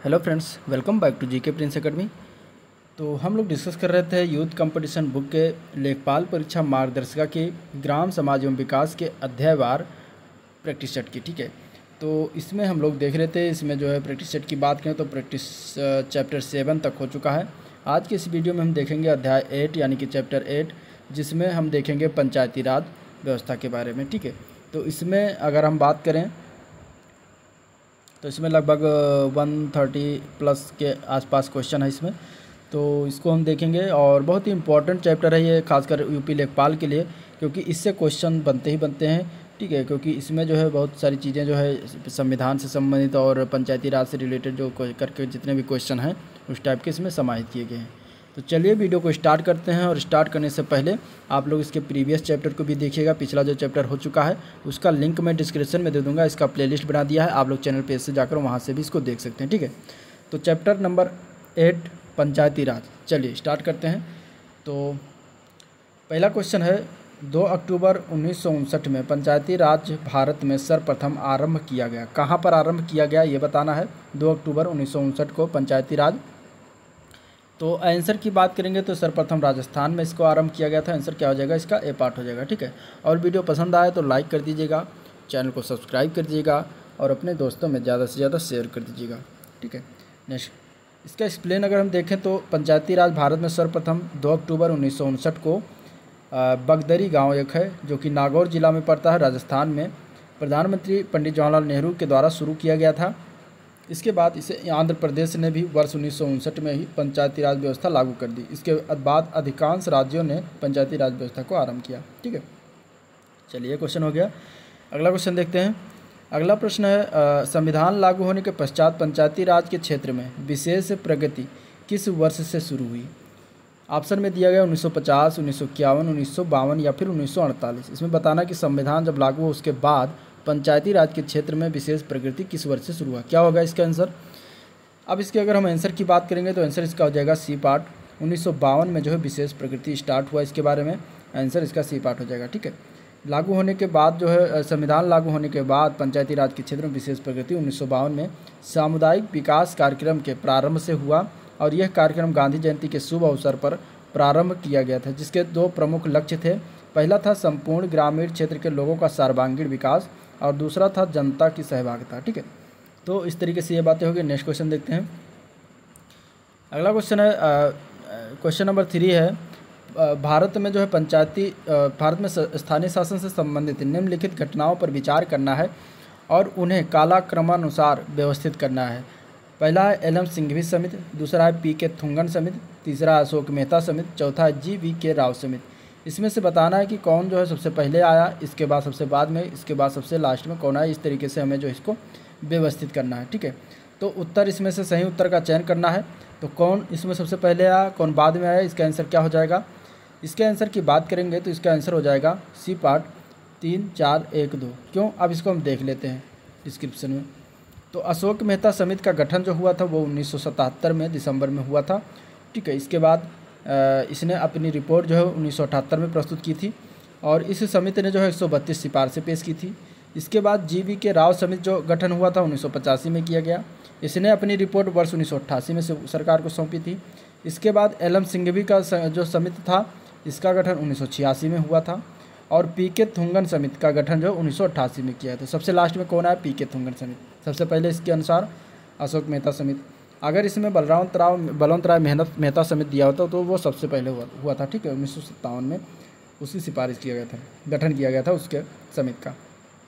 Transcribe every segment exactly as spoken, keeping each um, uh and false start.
Hello friends, welcome back to GK Prince Academy. तो हम लोग डिस्कस कर रहे थे यूथ कंपटीशन बुक के लेखपाल परीक्षा मार्गदर्शिका के ग्राम समाज एवं विकास के अध्यायवार प्रैक्टिस सेट की। ठीक है, तो इसमें हम लोग देख रहे थे, इसमें जो है प्रैक्टिस सेट की बात करें तो प्रैक्टिस चैप्टर सेवन तक हो चुका है। आज के इस वीडियो में हम देखेंगे अध्याय एट यानी कि चैप्टर एट, जिसमें हम देखेंगे पंचायती राज व्यवस्था के बारे में। ठीक है, तो इसमें अगर हम बात करें तो इसमें लगभग वन थर्टी प्लस के आसपास क्वेश्चन है इसमें, तो इसको हम देखेंगे। और बहुत ही इम्पोर्टेंट चैप्टर है ये, खासकर यूपी लेखपाल के लिए, क्योंकि इससे क्वेश्चन बनते ही बनते हैं। ठीक है, क्योंकि इसमें जो है बहुत सारी चीज़ें जो है संविधान से संबंधित और पंचायती राज से रिलेटेड जो करके जितने भी क्वेश्चन हैं उस टाइप के इसमें समाहित किए गए हैं। तो चलिए वीडियो को स्टार्ट करते हैं। और स्टार्ट करने से पहले आप लोग इसके प्रीवियस चैप्टर को भी देखिएगा। पिछला जो चैप्टर हो चुका है उसका लिंक मैं डिस्क्रिप्शन में दे दूंगा। इसका प्लेलिस्ट बना दिया है, आप लोग चैनल पेज से जाकर वहां से भी इसको देख सकते हैं। ठीक है, तो chapter number eight Panchayati Raj, चलिए स्टार्ट करते हैं। तो पहला क्वेश्चन है, दो अक्टूबर उन्नीस सौ उनसठ में पंचायती राज भारत में सर्वप्रथम आरंभ किया गया। कहाँ पर आरंभ किया गया ये बताना है। दो अक्टूबर उन्नीस सौ उनसठ को पंचायती राज। तो आंसर की बात करेंगे तो सर्वप्रथम राजस्थान में इसको आरंभ किया गया था। आंसर क्या हो जाएगा इसका, ए पार्ट हो जाएगा। ठीक है, और वीडियो पसंद आए तो लाइक कर दीजिएगा, चैनल को सब्सक्राइब कर दीजिएगा और अपने दोस्तों में ज़्यादा से ज़्यादा शेयर कर दीजिएगा। ठीक है, नेक्स्ट इसका एक्सप्लेन अगर हम देखें तो पंचायती राज भारत में सर्वप्रथम दो अक्टूबर उन्नीस सौ उनसठ को बगदरी गाँव एक है जो कि नागौर जिला में पड़ता है राजस्थान में, प्रधानमंत्री पंडित जवाहरलाल नेहरू के द्वारा शुरू किया गया था। इसके बाद इसे आंध्र प्रदेश ने भी वर्ष उन्नीस सौ उनसठ में ही पंचायती राज व्यवस्था लागू कर दी। इसके बाद अधिकांश राज्यों ने पंचायती राज व्यवस्था को आरंभ किया। ठीक है, चलिए क्वेश्चन हो गया। अगला क्वेश्चन देखते हैं। अगला प्रश्न है, संविधान लागू होने के पश्चात पंचायती राज के क्षेत्र में विशेष प्रगति किस वर्ष से शुरू हुई। ऑप्शन में दिया गया उन्नीस सौ पचास, उन्नीस सौ इक्यावन, उन्नीस सौ बावन या फिर उन्नीस सौ अड़तालीस। इसमें बताना कि संविधान जब लागू हो उसके बाद पंचायती राज के क्षेत्र में विशेष प्रगति किस वर्ष से शुरू हुआ। क्या होगा इसका आंसर। अब इसके अगर हम आंसर की बात करेंगे तो आंसर इसका हो जाएगा सी पार्ट। उन्नीस सौ बावन में जो है विशेष प्रगति स्टार्ट हुआ इसके बारे में, आंसर इसका सी पार्ट हो जाएगा। ठीक है, लागू होने के बाद जो है संविधान लागू होने के बाद पंचायती राज के क्षेत्र में विशेष प्रगति उन्नीस सौ बावन में सामुदायिक विकास कार्यक्रम के प्रारंभ से हुआ। और यह कार्यक्रम गांधी जयंती के शुभ अवसर पर प्रारंभ किया गया था, जिसके दो प्रमुख लक्ष्य थे। पहला था संपूर्ण ग्रामीण क्षेत्र के लोगों का सर्वांगीण विकास और दूसरा था जनता की सहभागिता। ठीक है, तो इस तरीके से ये बातें होगी। नेक्स्ट क्वेश्चन देखते हैं। अगला क्वेश्चन है, क्वेश्चन नंबर थ्री है, भारत में जो है पंचायती भारत में स्थानीय शासन से संबंधित निम्नलिखित घटनाओं पर विचार करना है और उन्हें कालक्रमानुसार व्यवस्थित करना है। पहला है एल एम सिंघवी समिति, दूसरा है पी के थुंगन समिति, तीसरा है अशोक मेहता समिति, चौथा है जी वी के राव समिति। इसमें से बताना है कि कौन जो है सबसे पहले आया, इसके बाद सबसे बाद में, इसके बाद सबसे लास्ट में कौन आया। इस तरीके से हमें जो इसको व्यवस्थित करना है। ठीक है, तो उत्तर इसमें से सही उत्तर का चयन करना है। तो कौन इसमें सबसे पहले आया, कौन बाद में आया, इसका आंसर क्या हो जाएगा। इसके आंसर की बात करेंगे तो इसका आंसर हो जाएगा सी पार्ट तीन चार एक दो। क्यों, अब इसको हम देख लेते हैं डिस्क्रिप्शन में। तो अशोक मेहता समिति का गठन जो हुआ था वो उन्नीस सौ सतहत्तर में दिसंबर में हुआ था। ठीक है, इसके बाद इसने अपनी रिपोर्ट जो है उन्नीस सौ अठहत्तर में प्रस्तुत की थी और इस समिति ने जो है एक सौ बत्तीस सिफारिशें पेश की थी। इसके बाद जी वी के राव समिति जो गठन हुआ था उन्नीस सौ पचासी में किया गया। इसने अपनी रिपोर्ट वर्ष उन्नीस सौ अट्ठासी में से सरकार को सौंपी थी। इसके बाद एल एम सिंघवी का जो समिति था इसका गठन उन्नीस सौ छियासी में हुआ था और पी के थुंगन समिति का गठन जो उन्नीस सौ अट्ठासी में किया था। सबसे लास्ट में कौन आया, पी के थुंगन समिति। सबसे पहले इसके अनुसार अशोक मेहता समिति। अगर इसमें बलरावंत राव बलवंत राय मेहनत मेहता समिति दिया होता तो वो सबसे पहले हुआ हुआ था। ठीक है, उन्नीस सौ सत्तावन में उसकी सिफारिश किया गया था, गठन किया गया था उसके समिति का।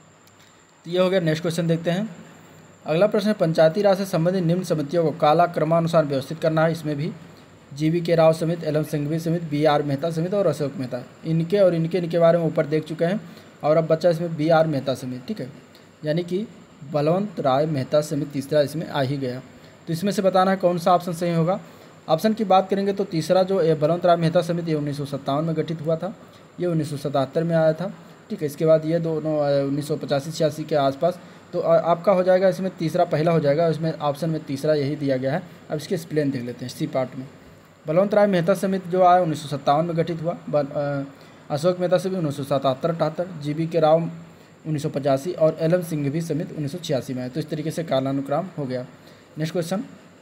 तो ये हो गया। नेक्स्ट क्वेश्चन देखते हैं। अगला प्रश्न है, पंचायती राज से संबंधित निम्न समितियों को कालक्रमानुसार व्यवस्थित करना है। इसमें भी जी वी के राव समिति, एल एम सिंघवी समिति, बी आर मेहता समिति और अशोक मेहता, इनके और इनके इनके बारे में ऊपर देख चुके हैं। और अब बच्चा इसमें बी आर मेहता समिति। ठीक है, यानी कि बलवंत राय मेहता समिति तीसरा इसमें आ ही गया। तो इसमें से बताना है कौन सा ऑप्शन सही होगा। ऑप्शन की बात करेंगे तो तीसरा जो बलवंत राय मेहता समिति ये उन्नीस सौ सत्तावन में गठित हुआ था, ये उन्नीस सौ सतहत्तर में आया था। ठीक है, इसके बाद ये दोनों उन्नीस सौ पचासी छियासी के आसपास। तो आपका हो जाएगा इसमें तीसरा पहला हो जाएगा, इसमें ऑप्शन में तीसरा यही दिया गया है। अब इसके एक्सप्लेन देख लेते हैं सी पार्ट में। बलवंत राय मेहता समिति जो आया उन्नीस सौ सत्तावन में गठित हुआ। अशोक मेहता समिति उन्नीस सौ सतहत्तर अठहत्तर, जी वी के राव उन्नीस सौ पचासी और एल एम सिंघवी समिति उन्नीस सौ छियासी में आया। तो इस तरीके से कालानुक्रम हो गया। नेक्स्ट क्वेश्चन,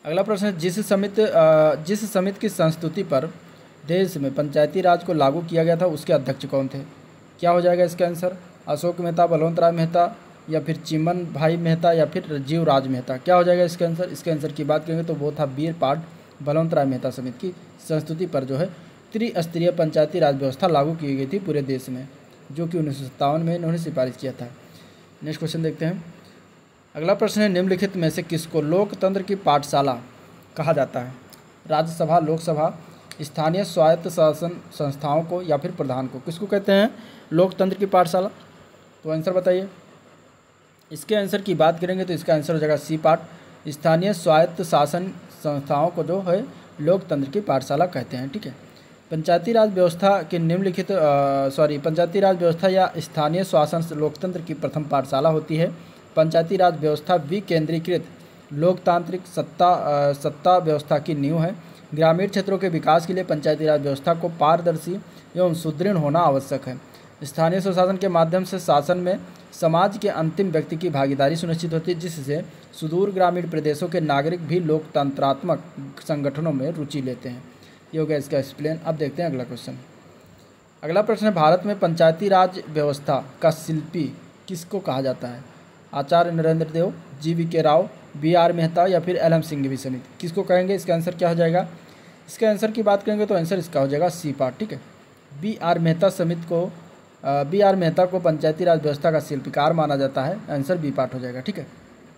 अगला प्रश्न है, जिस समिति अ, जिस समिति की संस्तुति पर देश में पंचायती राज को लागू किया गया था उसके अध्यक्ष कौन थे? क्या हो जाएगा इसका आंसर? अशोक मेहता, बलवंत राय मेहता या फिर चिमन भाई मेहता या फिर राजीव राज मेहता? क्या हो जाएगा इसका आंसर? इसके आंसर की बात करेंगे तो वो था बीर पाट बलवंत राय मेहता समिति की संस्तुति पर जो है त्रिस्तरीय पंचायती राज व्यवस्था लागू की गई थी पूरे देश में, जो कि उन्नीस सौ सत्तावन में इन्होंने सिफारिश किया था। नेक्स्ट क्वेश्चन देखते हैं। अगला प्रश्न है, निम्नलिखित में से किसको लोकतंत्र की पाठशाला कहा जाता है? राज्यसभा, लोकसभा, स्थानीय स्वायत्त शासन संस्थाओं को या फिर प्रधान को? किसको कहते हैं लोकतंत्र की पाठशाला? तो आंसर बताइए। इसके आंसर की बात करेंगे तो इसका आंसर हो जाएगा सी पार्ट, स्थानीय स्वायत्त शासन संस्थाओं को जो है लोकतंत्र की पाठशाला कहते हैं। ठीक है। पंचायती राज व्यवस्था के निम्नलिखित सॉरी पंचायती राज व्यवस्था या स्थानीय शासन लोकतंत्र की प्रथम पाठशाला होती है। पंचायती राज व्यवस्था विकेंद्रीकृत लोकतांत्रिक सत्ता आ, सत्ता व्यवस्था की नींव है। ग्रामीण क्षेत्रों के विकास के लिए पंचायती राज व्यवस्था को पारदर्शी एवं सुदृढ़ होना आवश्यक है। स्थानीय स्वशासन के माध्यम से शासन में समाज के अंतिम व्यक्ति की भागीदारी सुनिश्चित होती है, जिससे सुदूर ग्रामीण प्रदेशों के नागरिक भी लोकतंत्रात्मक संगठनों में रुचि लेते हैं। ये हो गया इसका एक्सप्लेन। अब देखते हैं अगला क्वेश्चन। अगला प्रश्न है, भारत में पंचायती राज व्यवस्था का शिल्पी किसको कहा जाता है? आचार्य नरेंद्र देव, जी वी के राव, बी आर मेहता या फिर एल एम सिंघवी समिति? किसको कहेंगे? इसका आंसर क्या हो जाएगा? इसके आंसर की बात करेंगे तो आंसर इसका हो जाएगा सी पार्ट। ठीक है। बी आर मेहता समिति को बी आर मेहता को पंचायती राज व्यवस्था का शिल्पकार माना जाता है। आंसर बी पार्ट हो जाएगा। ठीक है।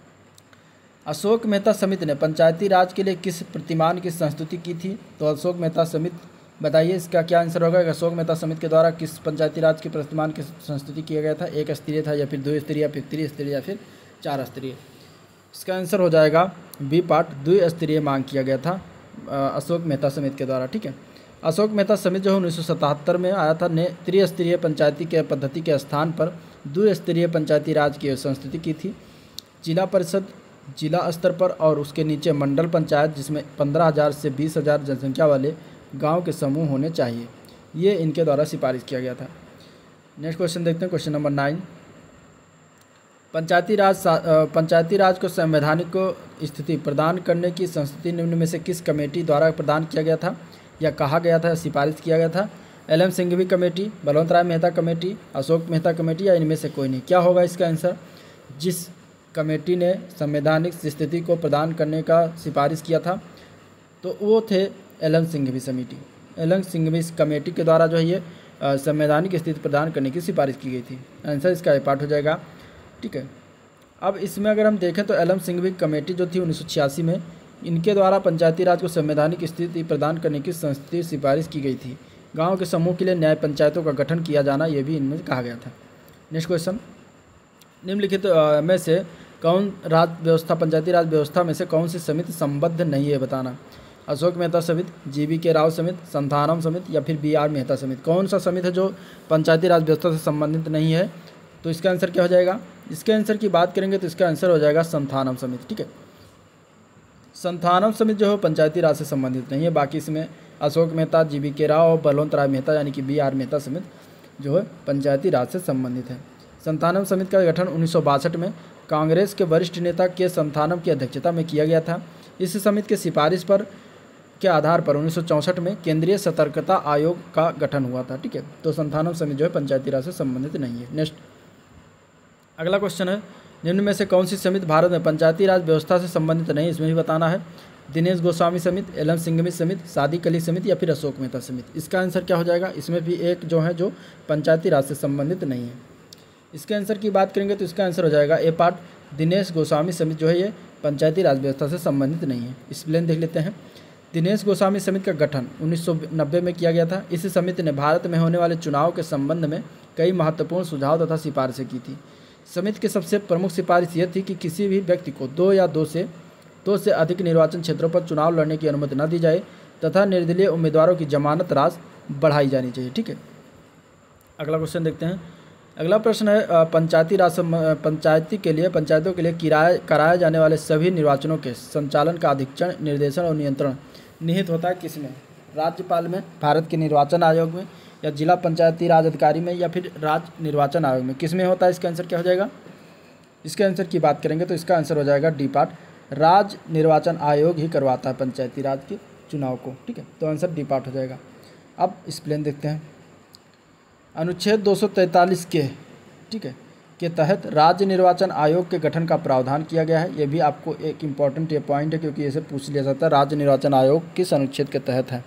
अशोक मेहता समिति ने पंचायती राज के लिए किस प्रतिमान की संस्तुति की थी? तो अशोक मेहता समिति, बताइए इसका क्या आंसर होगा? अशोक मेहता समिति के द्वारा किस पंचायती राज के प्रतिमान की संस्तुति किया गया था? एक स्तरीय था या फिर दो स्तरीय या फिर त्रिस्तरीय या फिर चार स्तरीय? इसका आंसर हो जाएगा बी पार्ट, द्विस्तरीय मांग किया गया था अशोक मेहता समिति के द्वारा। ठीक है। अशोक मेहता समिति जो है उन्नीस सौ सतहत्तर में आया था, ने त्रिस्तरीय पंचायती के पद्धति के स्थान पर द्विस्तरीय पंचायती राज की संस्तुति की थी। जिला परिषद जिला स्तर पर और उसके नीचे मंडल पंचायत, जिसमें पंद्रह हज़ार से बीस हज़ार जनसंख्या वाले गांव के समूह होने चाहिए, ये इनके द्वारा सिफारिश किया गया था। नेक्स्ट क्वेश्चन देखते हैं, question number nine. Panchayati Raj Panchayati Raj को संवैधानिक स्थिति प्रदान करने की संस्तुति निम्न में से किस कमेटी द्वारा प्रदान किया गया था या कहा गया था, सिफारिश किया गया था? L M Singhvi committee, Balwant Rai Mehta committee, Ashok Mehta committee या इनमें से कोई नहीं? क्या होगा इसका आंसर? जिस कमेटी ने संवैधानिक स्थिति को प्रदान करने का सिफारिश किया था तो वो थे एल एम सिंघवी समिति। एल एम सिंघवी कमेटी के द्वारा जो है ये संवैधानिक स्थिति प्रदान करने की सिफारिश की गई थी। आंसर इसका ए पार्ट हो जाएगा। ठीक है। अब इसमें अगर हम देखें तो एल एम सिंघवी कमेटी जो थी उन्नीस सौ छियासी में, इनके द्वारा पंचायती राज को संवैधानिक स्थिति प्रदान करने की संस्तुति सिफारिश की गई थी। गाँव के समूह के लिए न्याय पंचायतों का गठन किया जाना, ये भी इनमें कहा गया था। नेक्स्ट क्वेश्चन, निम्नलिखित में से कौन राज व्यवस्था पंचायती राज व्यवस्था में से कौन सी समिति संबद्ध नहीं है? बताना। अशोक मेहता समिति, जी वी के राव समिति, संथानम समिति या फिर बी आर मेहता समिति? कौन सा समिति है जो पंचायती राज व्यवस्था से संबंधित नहीं है? तो इसका आंसर क्या हो जाएगा? इसके आंसर की बात करेंगे तो इसका आंसर हो जाएगा संथानम समिति। ठीक है। संथानम समिति जो है पंचायती राज से संबंधित नहीं है। बाकी इसमें अशोक मेहता, जी वी के राव और बलवंत राय मेहता यानी कि बी आर मेहता समिति जो है पंचायती राज से संबंधित है। संथानम समिति का गठन उन्नीस सौ बासठ में कांग्रेस के वरिष्ठ नेता के संथानम की अध्यक्षता में किया गया था। इस समिति के सिफारिश पर के आधार पर उन्नीस सौ चौंसठ में केंद्रीय सतर्कता आयोग का गठन हुआ था। ठीक है। तो संथानम समिति जो है पंचायती राज से संबंधित नहीं है। नेक्स्ट अगला क्वेश्चन है, निम्न में से कौन सी समिति भारत में पंचायती राज व्यवस्था से संबंधित नहीं? इसमें भी बताना है। दिनेश गोस्वामी समिति, एल एम सिंघवी समिति, सादिक अली समिति या फिर अशोक मेहता समिति? इसका आंसर क्या हो जाएगा? इसमें भी एक जो है जो पंचायती राज से संबंधित नहीं है। इसके आंसर की बात करेंगे तो इसका आंसर हो जाएगा ए पार्ट, दिनेश गोस्वामी समिति जो है ये पंचायती राज व्यवस्था से संबंधित नहीं है। एक्सप्लेन देख लेते हैं। दिनेश गोस्वामी समिति का गठन उन्नीस सौ नब्बे में किया गया था। इस समिति ने भारत में होने वाले चुनाव के संबंध में कई महत्वपूर्ण सुझाव तथा सिफारिशें की थी। समिति की सबसे प्रमुख सिफारिश यह थी कि किसी भी व्यक्ति को दो या दो से दो से अधिक निर्वाचन क्षेत्रों पर चुनाव लड़ने की अनुमति न दी जाए तथा निर्दलीय उम्मीदवारों की जमानत राशि बढ़ाई जानी चाहिए। ठीक है। अगला क्वेश्चन देखते हैं। अगला प्रश्न है, पंचायती राज पंचायती के लिए पंचायतों के लिए किराए कराए जाने वाले सभी निर्वाचनों के संचालन का अधीक्षण, निर्देशन और नियंत्रण निहित होता है किसमें? राज्यपाल में, भारत के निर्वाचन आयोग में या जिला पंचायती राज अधिकारी में या फिर राज्य निर्वाचन आयोग में? किसमें होता है? इसका आंसर क्या हो जाएगा? इसके आंसर की बात करेंगे तो इसका आंसर हो जाएगा डी पार्ट, राज्य निर्वाचन आयोग ही करवाता है पंचायती राज के चुनाव को, ठीक है। तो आंसर डी पार्ट हो जाएगा। अब एक्सप्लेन देखते हैं। अनुच्छेद दो सौ तैंतालीस के, ठीक है, के तहत राज्य निर्वाचन आयोग के गठन का प्रावधान किया गया है। ये भी आपको एक इम्पॉर्टेंट ये पॉइंट है, क्योंकि इसे पूछ लिया जाता है। राज्य निर्वाचन आयोग किस अनुच्छेद के तहत है?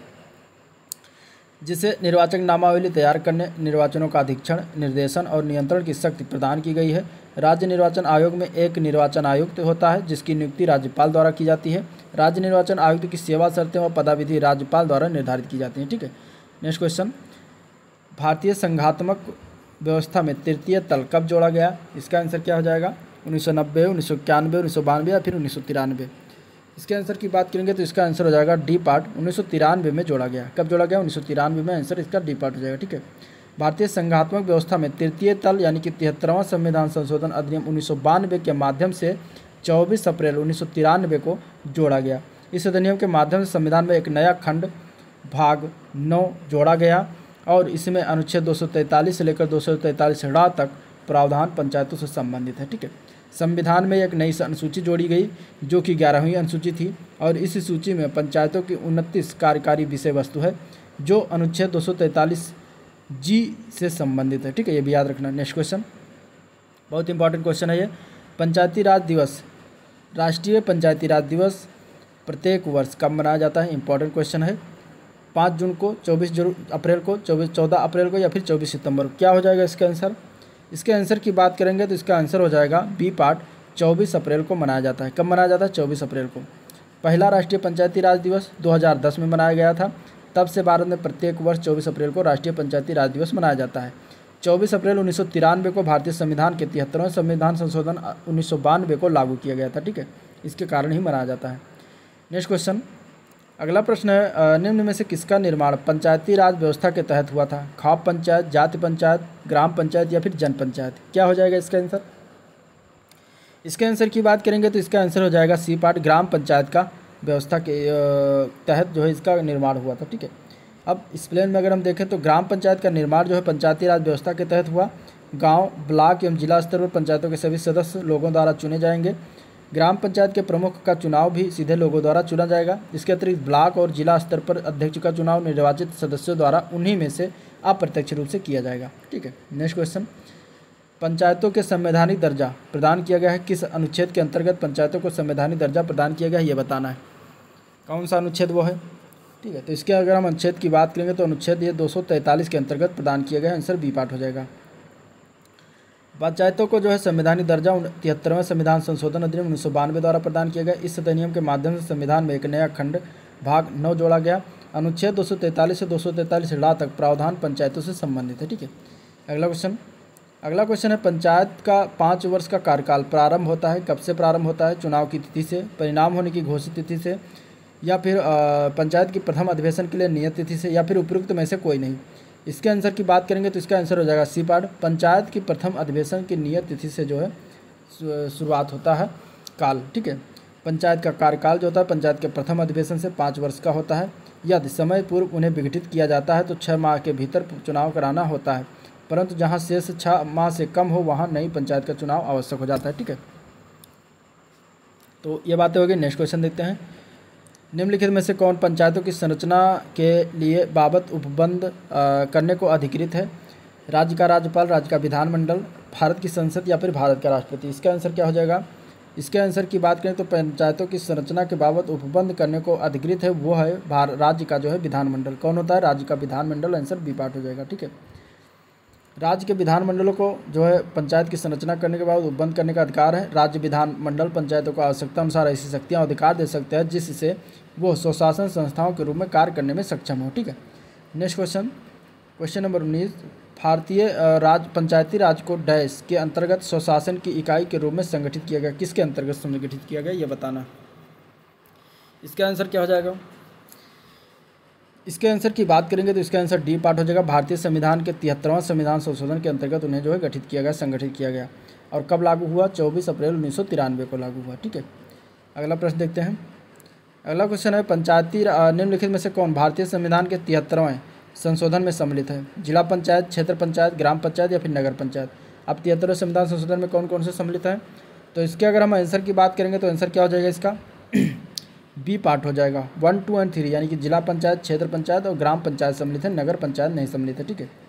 जिसे निर्वाचक नामावली तैयार करने, निर्वाचनों का अधीक्षण, निर्देशन और नियंत्रण की शक्ति प्रदान की गई है। राज्य निर्वाचन आयोग में एक निर्वाचन आयुक्त होता है, जिसकी नियुक्ति राज्यपाल द्वारा की जाती है। राज्य निर्वाचन आयुक्त की सेवा शर्तें व पदाविधि राज्यपाल द्वारा निर्धारित की जाती हैं, ठीक है। नेक्स्ट क्वेश्चन, भारतीय संघात्मक व्यवस्था में तृतीय तल कब जोड़ा गया? इसका आंसर क्या हो जाएगा? उन्नीस सौ नब्बे, उन्नीस सौ इक्यानवे, उन्नीस सौ बानवे या फिर उन्नीस सौ तिरानवे। इसके आंसर की बात करेंगे तो इसका आंसर हो जाएगा डी पार्ट, उन्नीस सौ तिरानवे में जोड़ा गया। कब जोड़ा गया? उन्नीस सौ तिरानवे में। आंसर इसका डी पार्ट हो जाएगा, ठीक है। भारतीय संघात्मक व्यवस्था में तृतीय तल यानी कि तिहत्तरवां संविधान संशोधन अधिनियम उन्नीस सौ बानवे के माध्यम से चौबीस अप्रैल उन्नीस सौ तिरानवे को जोड़ा गया। इस अधिनियम के माध्यम से संविधान में एक नया खंड भाग नौ जोड़ा गया और इसमें अनुच्छेद दो सौ तैंतालीस से लेकर दो सौ तैंतालीस ड तक प्रावधान पंचायतों से संबंधित है, ठीक है। संविधान में एक नई अनुसूची जोड़ी गई जो कि ग्यारहवीं अनुसूची थी और इस सूची में पंचायतों की उनतीस कार्यकारी विषय वस्तु है जो अनुच्छेद दो सौ तैंतालीस जी से संबंधित है, ठीक है। ये भी याद रखना। नेक्स्ट क्वेश्चन, बहुत इंपॉर्टेंट क्वेश्चन है ये। पंचायती राज दिवस, राष्ट्रीय पंचायती राज दिवस प्रत्येक वर्ष कब मनाया जाता है? इंपॉर्टेंट क्वेश्चन है। पाँच जून को, चौबीस अप्रैल को, चौबीस चौदह अप्रैल को या फिर चौबीस सितंबर को? क्या हो जाएगा इसका आंसर? इसके आंसर की बात करेंगे तो इसका आंसर हो जाएगा बी पार्ट, चौबीस अप्रैल को मनाया जाता है। कब मनाया जाता है? चौबीस अप्रैल को। पहला राष्ट्रीय पंचायती राज दिवस दो हज़ार दस में मनाया गया था। तब से भारत में प्रत्येक वर्ष चौबीस अप्रैल को राष्ट्रीय पंचायती राज दिवस मनाया जाता है। चौबीस अप्रैल उन्नीस सौ तिरानवे को भारतीय संविधान के तिहत्तरवें संविधान संशोधन उन्नीस सौ बानवे को लागू किया गया था, ठीक है। इसके कारण ही मनाया जाता है। नेक्स्ट क्वेश्चन, अगला प्रश्न है, निम्न में से किसका निर्माण पंचायती राज व्यवस्था के तहत हुआ था? खाप पंचायत, जाति पंचायत, ग्राम पंचायत या फिर जन पंचायत? क्या हो जाएगा इसका आंसर? इसके आंसर की बात करेंगे तो इसका आंसर हो जाएगा सी पार्ट, ग्राम पंचायत का व्यवस्था के तहत जो है इसका निर्माण हुआ था, ठीक है। अब इस प्लेन में अगर हम देखें तो ग्राम पंचायत का निर्माण जो है पंचायती राज व्यवस्था के तहत हुआ। गाँव, ब्लॉक एवं जिला स्तर पर पंचायतों के सभी सदस्य लोगों द्वारा चुने जाएंगे। ग्राम पंचायत के प्रमुख का चुनाव भी सीधे लोगों द्वारा चुना जाएगा। इसके अतिरिक्त ब्लॉक और जिला स्तर पर अध्यक्ष का चुनाव निर्वाचित सदस्यों द्वारा उन्हीं में से अप्रत्यक्ष रूप से किया जाएगा, ठीक है। नेक्स्ट क्वेश्चन, पंचायतों के संवैधानिक दर्जा प्रदान किया गया है। किस अनुच्छेद के अंतर्गत पंचायतों को संवैधानिक दर्जा प्रदान किया गया है ये बताना है। कौन सा अनुच्छेद वो है, ठीक है। तो इसके अगर हम अनुच्छेद की बात करेंगे तो अनुच्छेद ये दो सौ तैंतालीस के अंतर्गत प्रदान किया गया है। आंसर बी पार्ट हो जाएगा। पंचायतों को जो है संवैधानिक दर्जा तिहत्तरवें संविधान संशोधन अधिनियम उन्नीस सौ बानवे द्वारा प्रदान किया गया। इस अधिनियम के माध्यम से संविधान में एक नया खंड भाग नौ जोड़ा गया। अनुच्छेद दो सौ तैंतालीस से दो सौ तैंतालीस ड तक प्रावधान पंचायतों से संबंधित है, ठीक है। अगला क्वेश्चन अगला क्वेश्चन है, पंचायत का पाँच वर्ष का कार्यकाल प्रारंभ होता है, कब से प्रारंभ होता है? चुनाव की तिथि से, परिणाम होने की घोषित तिथि से, या फिर पंचायत की प्रथम अधिवेशन के लिए नियत तिथि से, या फिर उपयुक्त में से कोई नहीं। इसके आंसर की बात करेंगे तो इसका आंसर हो जाएगा सी पार्ट, पंचायत की प्रथम अधिवेशन की नियत तिथि से जो है शुरुआत होता है काल, ठीक है। पंचायत का कार्यकाल जो होता है पंचायत के प्रथम अधिवेशन से पाँच वर्ष का होता है। यदि समय पूर्व उन्हें विघटित किया जाता है तो छः माह के भीतर चुनाव कराना होता है, परंतु जहां शेष छः माह से कम हो वहां नई पंचायत का चुनाव आवश्यक हो जाता है, ठीक है। तो ये बातें हो गई। नेक्स्ट क्वेश्चन देखते हैं, निम्नलिखित में से कौन पंचायतों की संरचना के लिए बाबत उपबंध करने को अधिकृत है? राज्य का राज्यपाल, राज्य का विधानमंडल, भारत की संसद या फिर भारत का राष्ट्रपति? इसका आंसर क्या हो जाएगा? इसके आंसर की बात करें तो पंचायतों की संरचना के बाबत उपबंध करने को अधिकृत है वो है भारत राज्य का जो है विधानमंडल। कौन होता है? राज्य का विधानमंडल। आंसर बी पार्ट हो जाएगा, ठीक है। राज्य के विधानमंडलों को जो है पंचायत की संरचना करने के बाद उपबंध करने का अधिकार है। राज्य विधानमंडल पंचायतों को आवश्यकता अनुसार ऐसी शक्तियाँ और अधिकार दे सकते हैं जिससे वो स्वशासन संस्थाओं के रूप में कार्य करने में सक्षम हो, ठीक है। नेक्स्ट क्वेश्चन क्वेश्चन नंबर उन्नीस, भारतीय राज्य पंचायती राज को डैश के अंतर्गत स्वशासन की इकाई के रूप में संगठित किया गया। किसके अंतर्गत संगठित किया गया ये बताना। इसका आंसर क्या हो जाएगा? इसके आंसर की बात करेंगे तो इसका आंसर डी पार्ट हो जाएगा। भारतीय संविधान के तिहत्तरवां संविधान संशोधन के अंतर्गत उन्हें जो है गठित किया गया, संगठित किया गया। और कब लागू हुआ? चौबीस अप्रैल उन्नीस सौ तिरानवे को लागू हुआ, ठीक है। अगला प्रश्न देखते हैं। अगला क्वेश्चन है, पंचायती निम्नलिखित में से कौन भारतीय संविधान के तिहत्तरवें संशोधन में सम्मिलित है? जिला पंचायत, क्षेत्र पंचायत, ग्राम पंचायत या फिर नगर पंचायत? अब तिहत्तरवें संविधान संशोधन में कौन कौन से सम्मिलित है? तो इसके अगर हम आंसर की बात करेंगे तो आंसर क्या हो जाएगा इसका बी पार्ट हो जाएगा। वन टू एंड थ्री यानी कि जिला पंचायत, क्षेत्र पंचायत और ग्राम पंचायत सम्मिलित है, नगर पंचायत नहीं सम्मिलित है। ठीक है,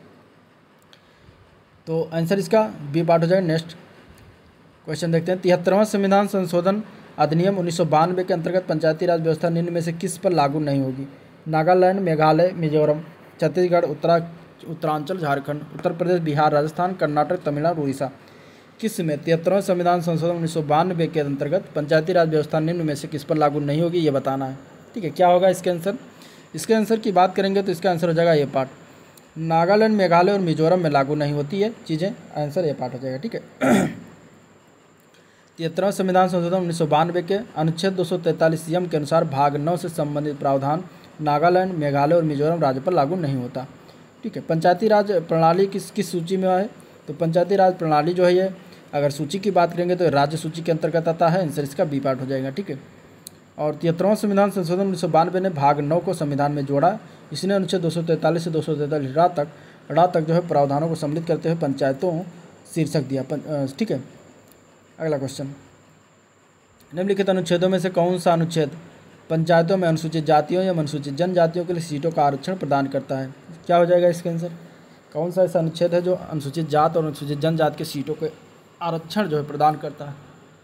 तो आंसर इसका बी पार्ट हो जाएगा। नेक्स्ट क्वेश्चन देखते हैं। तिहत्तरवां संविधान संशोधन अधिनियम उन्नीस सौ बानवे के अंतर्गत पंचायती राज व्यवस्था निम्न में से किस पर लागू नहीं होगी? नागालैंड, मेघालय, मिजोरम, छत्तीसगढ़, उत्तरा उत्तरांचल, झारखंड, उत्तर प्रदेश, बिहार, राजस्थान, कर्नाटक, तमिलनाडु, उड़ीसा। किस में तिहत्तरवें संविधान संशोधन उन्नीस सौ बानवे के अंतर्गत पंचायती राज व्यवस्था निम्न में से किस पर लागू नहीं होगी, ये बताना है। ठीक है, क्या होगा इसके आंसर? इसके आंसर की बात करेंगे तो इसका आंसर हो जाएगा ए पार्ट। नागालैंड, मेघालय और मिजोरम में लागू नहीं होती है चीज़ें, आंसर ए पार्ट हो जाएगा। ठीक है, तिहत्तरवें संविधान संशोधन उन्नीस सौ बानवे के अनुच्छेद दो सौ तैंतालीस यम के अनुसार भाग नौ से संबंधित प्रावधान नागालैंड, मेघालय और मिजोरम राज्य पर लागू नहीं होता। ठीक है, पंचायती राज प्रणाली किस किस सूची में है? तो पंचायती राज प्रणाली जो है ये अगर सूची की बात करेंगे तो राज्य सूची के अंतर्गत आता है, आंसर इसका बी पार्ट हो जाएगा। ठीक है, और तिहत्तरवां संविधान संशोधन उन्नीस सौ बानवे ने भाग नौ को संविधान में जोड़ा। इसने अनुच्छेद दो सौ तैंतालीस से दो सौ तैंतालीस रा तक रा तक जो है प्रावधानों को सम्मिलित करते हुए पंचायतों शीर्षक दिया। ठीक है, अगला क्वेश्चन। निम्नलिखित अनुच्छेदों में से कौन सा अनुच्छेद पंचायतों में अनुसूचित जातियों या अनुसूचित जनजातियों के लिए सीटों का आरक्षण प्रदान करता है? क्या हो जाएगा इसका आंसर? कौन सा ऐसा अनुच्छेद है जो अनुसूचित जात और अनुसूचित जनजाति के सीटों के आरक्षण जो है प्रदान करता है?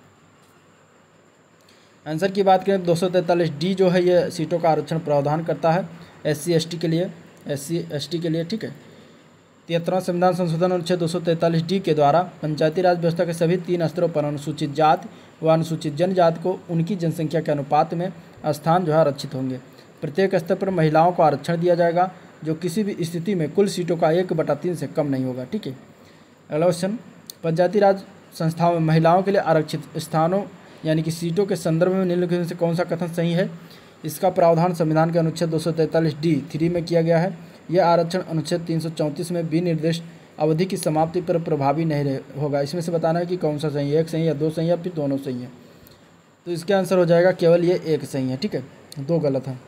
आंसर की बात करें तो दो सौ तैंतालीस डी जो है ये सीटों का आरक्षण प्रावधान करता है एस सी एस टी के लिए एस सी एस टी के लिए। ठीक है, तिहत्तरवां संविधान संशोधन अनुच्छेद दो सौ तैंतालीस डी के द्वारा पंचायती राज व्यवस्था के सभी तीन स्तरों पर अनुसूचित जाति व अनुसूचित जनजाति को उनकी जनसंख्या के अनुपात में स्थान जो है आरक्षित होंगे। प्रत्येक स्तर पर महिलाओं को आरक्षण दिया जाएगा जो किसी भी स्थिति में कुल सीटों का एक बटा तीन से कम नहीं होगा। ठीक है, अगला क्वेश्चन। पंचायती राज संस्थाओं में महिलाओं के लिए आरक्षित स्थानों यानी कि सीटों के संदर्भ में निम्नलिखित में से कौन सा कथन सही है? इसका प्रावधान संविधान के अनुच्छेद दो सौ तैंतालीस डी थ्री में किया गया है। यह आरक्षण अनुच्छेद तीन सौ चौंतीस में विनिर्दिष्ट अवधि की समाप्ति पर प्रभावी नहीं रहे होगा। इसमें से बताना है कि कौन सा सही है, एक सही है, दो सही है, फिर दोनों सही है। तो इसका आंसर हो जाएगा केवल ये एक सही है। ठीक है, दो गलत है।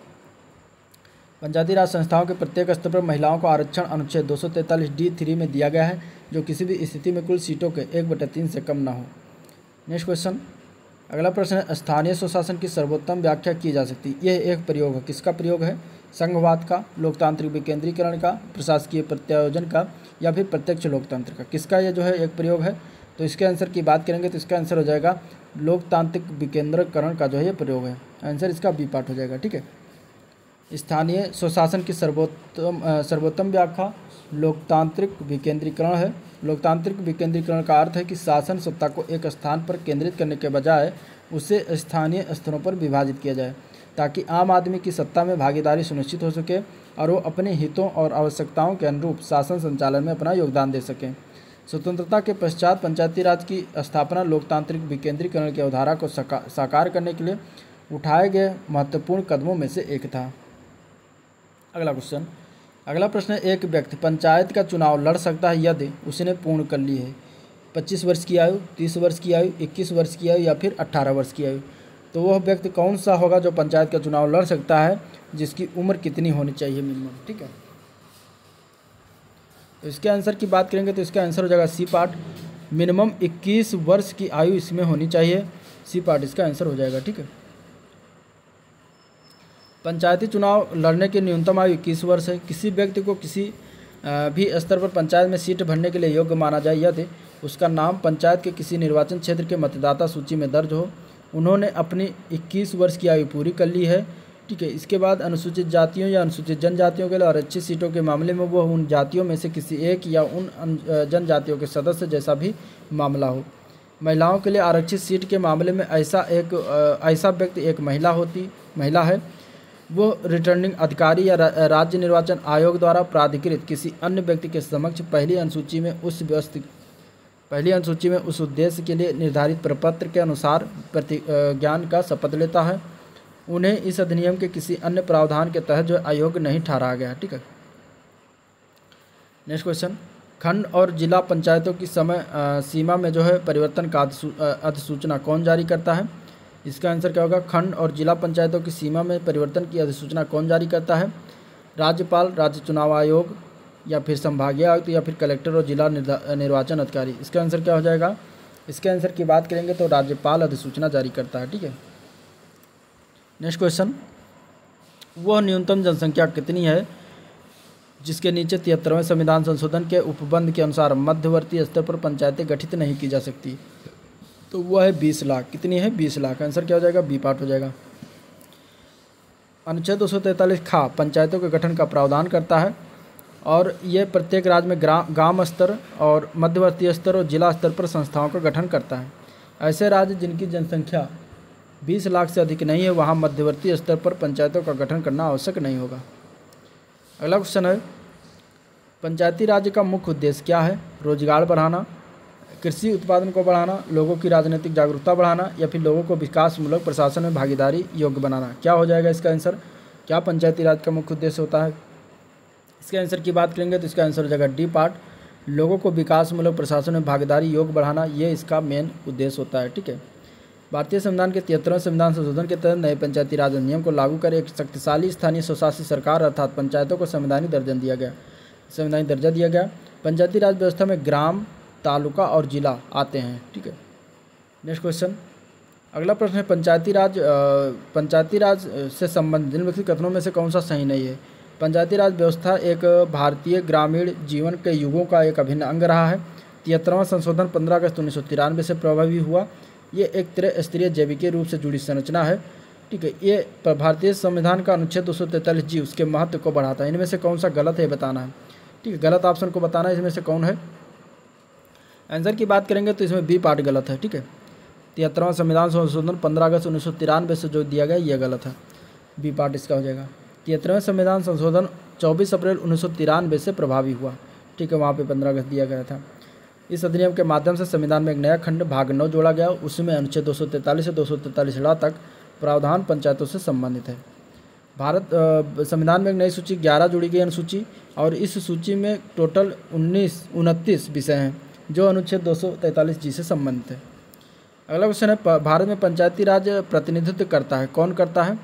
पंचायती राज संस्थाओं के प्रत्येक स्तर पर महिलाओं को आरक्षण अनुच्छेद दो सौ तैंतालीस डी थ्री में दिया गया है जो किसी भी स्थिति में कुल सीटों के एक बटे तीन से कम ना हो। Next question. अगला प्रश्न है, स्थानीय स्वशासन की सर्वोत्तम व्याख्या की जा सकती है। यह एक प्रयोग है, किसका प्रयोग है? संघवाद का, लोकतांत्रिक विकेंद्रीकरण का, प्रशासकीय प्रत्यायोजन का या फिर प्रत्यक्ष लोकतंत्र का? किसका ये जो है एक प्रयोग है? तो इसके आंसर की बात करेंगे तो इसका आंसर हो जाएगा लोकतांत्रिक विकेंद्रीकरण का जो है ये प्रयोग है, आंसर इसका बी पार्ट हो जाएगा। ठीक है, स्थानीय स्वशासन की सर्वोत्तम सर्वोत्तम व्याख्या लोकतांत्रिक विकेंद्रीकरण है। लोकतांत्रिक विकेंद्रीकरण का अर्थ है कि शासन सत्ता को एक स्थान पर केंद्रित करने के बजाय उसे स्थानीय स्तरों पर विभाजित किया जाए ताकि आम आदमी की सत्ता में भागीदारी सुनिश्चित हो सके और वो अपने हितों और आवश्यकताओं के अनुरूप शासन संचालन में अपना योगदान दे सकें। स्वतंत्रता के पश्चात पंचायती राज की स्थापना लोकतांत्रिक विकेंद्रीकरण की अवधारणा को साकार करने के लिए उठाए गए महत्वपूर्ण कदमों में से एक था। अगला क्वेश्चन। अगला प्रश्न है, एक व्यक्ति पंचायत का चुनाव लड़ सकता है यदि उसने पूर्ण कर ली है पच्चीस वर्ष की आयु, तीस वर्ष की आयु, इक्कीस वर्ष की आयु या फिर अट्ठारह वर्ष की आयु। तो वह व्यक्ति कौन सा होगा जो पंचायत का चुनाव लड़ सकता है, जिसकी उम्र कितनी होनी चाहिए मिनिमम? ठीक है, तो इसके आंसर की बात करेंगे तो इसका आंसर हो जाएगा सी पार्ट, मिनिमम इक्कीस वर्ष की आयु इसमें होनी चाहिए, सी पार्ट इसका आंसर हो जाएगा। ठीक है, पंचायती चुनाव लड़ने की न्यूनतम आयु इक्कीस वर्ष है। किसी व्यक्ति को किसी भी स्तर पर पंचायत में सीट भरने के लिए योग्य माना जाए यदि उसका नाम पंचायत के किसी निर्वाचन क्षेत्र के मतदाता सूची में दर्ज हो, उन्होंने अपनी इक्कीस वर्ष की आयु पूरी कर ली है। ठीक है, इसके बाद अनुसूचित जातियों या अनुसूचित जनजातियों के लिए आरक्षित सीटों के मामले में वह उन जातियों में से किसी एक या उन जनजातियों के सदस्य जैसा भी मामला हो। महिलाओं के लिए आरक्षित सीट के मामले में ऐसा एक ऐसा व्यक्ति एक महिला होती महिला है, वो रिटर्निंग अधिकारी या राज्य निर्वाचन आयोग द्वारा प्राधिकृत किसी अन्य व्यक्ति के समक्ष पहली अनुसूची में उस व्यवस्थित पहली अनुसूची में उस उद्देश्य के लिए निर्धारित प्रपत्र के अनुसार प्रतिज्ञान का शपथ लेता है। उन्हें इस अधिनियम के किसी अन्य प्रावधान के तहत जो अयोग्य नहीं ठहराया गया। ठीक है, नेक्स्ट क्वेश्चन। खंड और जिला पंचायतों की समय सीमा में जो है परिवर्तन का अधिसूचना कौन जारी करता है? इसका आंसर क्या होगा? खंड और जिला पंचायतों की सीमा में परिवर्तन की अधिसूचना कौन जारी करता है? राज्यपाल, राज्य चुनाव आयोग या फिर संभागीय आयुक्त या फिर कलेक्टर और जिला निर्वाचन अधिकारी। इसका आंसर क्या हो जाएगा? इसके आंसर की बात करेंगे तो राज्यपाल अधिसूचना जारी करता है। ठीक है। नेक्स्ट क्वेश्चन, वह न्यूनतम जनसंख्या कितनी है जिसके नीचे तिहत्तरवें संविधान संशोधन के उपबंध के अनुसार मध्यवर्ती स्तर पर पंचायतें गठित नहीं की जा सकती? तो वह है बीस लाख। कितनी है? बीस लाख। आंसर क्या हो जाएगा? बी पार्ट हो जाएगा। अनुच्छेद दो सौ तैंतालीस खा पंचायतों के गठन का प्रावधान करता है और ये प्रत्येक राज्य में ग्राम गांव स्तर और मध्यवर्ती स्तर और जिला स्तर पर संस्थाओं का गठन करता है। ऐसे राज्य जिनकी जनसंख्या बीस लाख से अधिक नहीं है वहाँ मध्यवर्ती स्तर पर पंचायतों का गठन करना आवश्यक नहीं होगा। अगला क्वेश्चन है, पंचायती राज्य का मुख्य उद्देश्य क्या है? रोजगार बढ़ाना, कृषि उत्पादन को बढ़ाना, लोगों की राजनीतिक जागरूकता बढ़ाना या फिर लोगों को विकासमूलक प्रशासन में भागीदारी योग्य बनाना? क्या हो जाएगा इसका आंसर? क्या पंचायती राज का मुख्य उद्देश्य होता है? इसके आंसर की बात करेंगे तो इसका आंसर हो जाएगा डी पार्ट, लोगों को विकासमूलक प्रशासन में भागीदारी योग्य बढ़ाना, ये इसका मेन उद्देश्य होता है। ठीक है। भारतीय संविधान के तिहत्तरवें संविधान संशोधन के तहत नए पंचायती राज अधिनियम को लागू कर एक शक्तिशाली स्थानीय स्वशासित सरकार अर्थात पंचायतों को संवैधानिक दर्जा दिया गया संवैधानिक दर्जा दिया गया। पंचायती राज व्यवस्था में ग्राम, तालुका और जिला आते हैं। ठीक है। नेक्स्ट क्वेश्चन, अगला प्रश्न है, पंचायती राज पंचायती राज से संबंधित निम्नलिखित कथनों में से कौन सा सही नहीं है? पंचायती राज व्यवस्था एक भारतीय ग्रामीण जीवन के युगों का एक अभिन्न अंग रहा है। तिहत्तरवां संशोधन पंद्रह अगस्त उन्नीस सौ तिरानवे से प्रभावी हुआ। ये एक त्रिस्तरीय जैविकीय रूप से जुड़ी संरचना है। ठीक है। ये भारतीय संविधान का अनुच्छेद दो सौ तैंतालीस जी उसके महत्व को बढ़ाता है। इनमें से कौन सा गलत है बताना है। ठीक है। गलत ऑप्शन को बताना है इसमें से कौन है। आंसर की बात करेंगे तो इसमें बी पार्ट गलत है। ठीक है। तिहत्तरवां संविधान संशोधन पंद्रह अगस्त उन्नीस सौ तिरानवे से जो दिया गया ये गलत है। बी पार्ट इसका हो जाएगा। तिहत्तरवें संविधान संशोधन चौबीस अप्रैल उन्नीस सौ तिरानवे से प्रभावी हुआ। ठीक है। वहाँ पे पंद्रह अगस्त दिया गया था। इस अधिनियम के माध्यम से संविधान में एक नया खंड भाग नौ जोड़ा गया। उसमें अनुच्छेद दो सौ तैंतालीस से दो सौ तैंतालीस तक प्रावधान पंचायतों से संबंधित है। भारत संविधान में एक नई सूची ग्यारह जोड़ी गई अनुसूची और इस सूची में टोटल उन्नीस उनतीस विषय हैं जो अनुच्छेद दो सौ तैंतालीस जी से संबंधित है। अगला क्वेश्चन है, भारत में पंचायती राज प्रतिनिधित्व करता है, कौन करता है?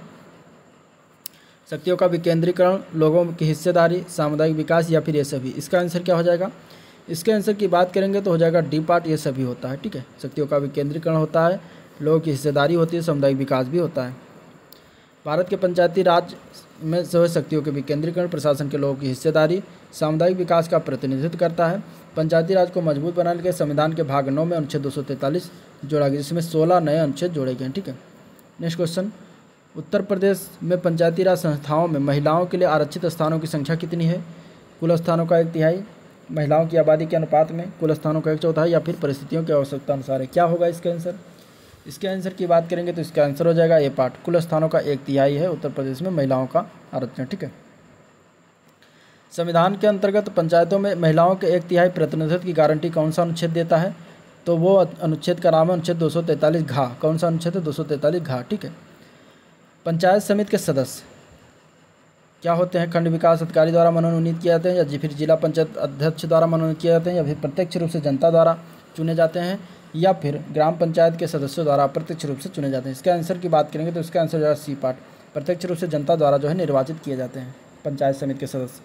शक्तियों का विकेंद्रीकरण, लोगों की हिस्सेदारी, सामुदायिक विकास या फिर ये सभी? इसका आंसर क्या हो जाएगा? इसके आंसर की बात करेंगे तो हो जाएगा डी पार्ट, ये सभी होता है। ठीक है। शक्तियों का विकेंद्रीकरण होता है, लोगों की हिस्सेदारी होती है, सामुदायिक विकास भी होता है। भारत के पंचायती राज में जो है शक्तियों के विकेंद्रीकरण, प्रशासन के लोगों की हिस्सेदारी, सामुदायिक विकास का प्रतिनिधित्व करता है। पंचायती राज को मजबूत बनाने के लिए संविधान के भाग नौ में अनुच्छेद दो सौ तैंतालीस जोड़ा गया जिसमें सोलह नए अनुच्छेद जोड़े गए। ठीक है। नेक्स्ट क्वेश्चन, उत्तर प्रदेश में पंचायती राज संस्थाओं में महिलाओं के लिए आरक्षित स्थानों की संख्या कितनी है? कुल स्थानों का एक तिहाई, महिलाओं की आबादी के अनुपात में, कुल स्थानों का एक चौथाई या फिर परिस्थितियों की आवश्यकता अनुसार है? क्या होगा इसका आंसर? इसके आंसर की बात करेंगे तो इसका आंसर हो जाएगा ए पार्ट, कुल स्थानों का एक तिहाई है उत्तर प्रदेश में महिलाओं का आरक्षण। ठीक है। संविधान के अंतर्गत पंचायतों में महिलाओं के एक तिहाई प्रतिनिधित्व की गारंटी कौन सा अनुच्छेद देता है? तो वो अनुच्छेद का नाम है अनुच्छेद दो सौ तैंतालीस घा। कौन सा अनुच्छेद है? दो सौ तैंतालीस घा। ठीक है। पंचायत समिति के सदस्य क्या होते हैं? खंड विकास अधिकारी द्वारा मनोनीत किए जाते हैं या फिर जिला पंचायत अध्यक्ष द्वारा मनोनीत किए जाते हैं या फिर प्रत्यक्ष रूप से जनता द्वारा चुने जाते हैं या फिर ग्राम पंचायत के सदस्यों द्वारा अप्रत्यक्ष रूप से चुने जाते हैं? इसके आंसर की बात करेंगे तो इसका आंसर हो जाएगा सी पार्ट, प्रत्यक्ष रूप से जनता द्वारा जो है निर्वाचित किए जाते हैं पंचायत समिति के सदस्य।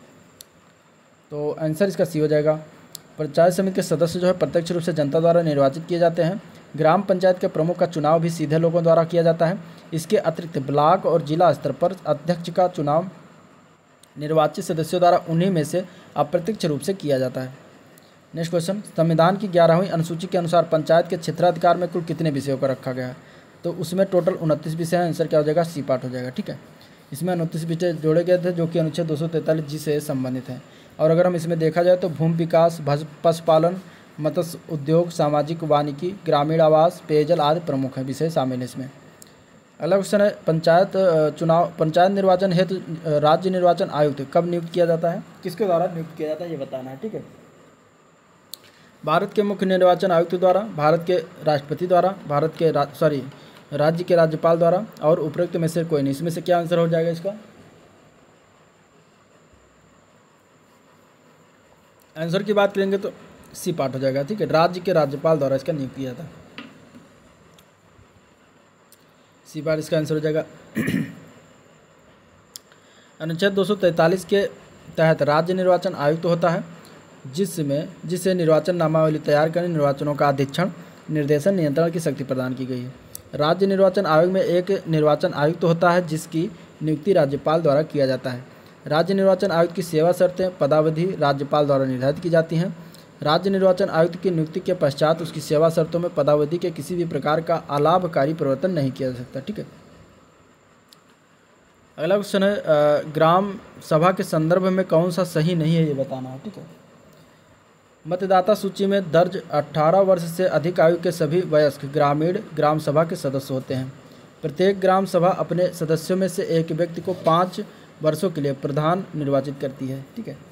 तो आंसर इसका सी हो जाएगा। पंचायत समिति के सदस्य जो है प्रत्यक्ष रूप से जनता द्वारा निर्वाचित किए जाते हैं। ग्राम पंचायत के प्रमुख का चुनाव भी सीधे लोगों द्वारा किया जाता है। इसके अतिरिक्त ब्लॉक और जिला स्तर पर अध्यक्ष का चुनाव निर्वाचित सदस्यों द्वारा उन्हीं में से अप्रत्यक्ष रूप से किया जाता है। नेक्स्ट क्वेश्चन, संविधान की ग्यारहवीं अनुसूची के अनुसार पंचायत के क्षेत्राधिकार में कुल कितने विषयों का रखा गया है? तो उसमें टोटल उनतीस विषय हैं। आंसर क्या हो जाएगा? सी पार्ट हो जाएगा। ठीक है। इसमें उनतीस विषय जोड़े गए थे जो कि अनुच्छेद दो सौ तैंतालीस जी से संबंधित हैं। और अगर हम इसमें देखा जाए तो भूमि विकास, पशुपालन, मत्स्य उद्योग, सामाजिक वानिकी, ग्रामीण आवास, पेयजल आदि प्रमुख हैं विषय शामिल हैं इसमें। अगला क्वेश्चन है, पंचायत चुनाव पंचायत निर्वाचन हेतु राज्य निर्वाचन आयुक्त कब नियुक्त किया जाता है? किसके द्वारा नियुक्त किया जाता है ये बताना है। ठीक है। भारत के मुख्य निर्वाचन आयुक्त द्वारा, भारत के राष्ट्रपति द्वारा, भारत के सॉरी राज्य के राज्यपाल द्वारा और उपरोक्त में से कोई नहीं। इसमें से क्या आंसर हो जाएगा इसका? आंसर की बात करेंगे तो सी पार्ट हो जाएगा। ठीक है। राज्य के राज्यपाल द्वारा इसका नियुक्त किया जाता है। सी पार्ट इसका आंसर हो जाएगा। अनुच्छेद दो सौ तैंतालीस के तहत राज्य निर्वाचन आयुक्त होता है जिसमें जिसे निर्वाचन नामावली तैयार करने, निर्वाचनों का अधीक्षण निर्देशन नियंत्रण की शक्ति प्रदान की गई है। राज्य निर्वाचन आयोग में एक निर्वाचन आयुक्त तो होता है जिसकी नियुक्ति राज्यपाल द्वारा किया जाता है। राज्य निर्वाचन आयुक्त की सेवा शर्तें पदावधि राज्यपाल द्वारा निर्धारित की जाती हैं। राज्य निर्वाचन आयुक्त की नियुक्ति के पश्चात उसकी सेवा शर्तों में पदावधि के किसी भी प्रकार का अलाभकारी परिवर्तन नहीं किया जा सकता। ठीक है, अगला क्वेश्चन है ग्राम सभा के संदर्भ में कौन सा सही नहीं है ये बताना है। ठीक है, मतदाता सूची में दर्ज अठारह वर्ष से अधिक आयु के सभी वयस्क ग्रामीण ग्राम सभा के सदस्य होते हैं। प्रत्येक ग्राम सभा अपने सदस्यों में से एक व्यक्ति को पाँच वर्षों के लिए प्रधान निर्वाचित करती है। ठीक है,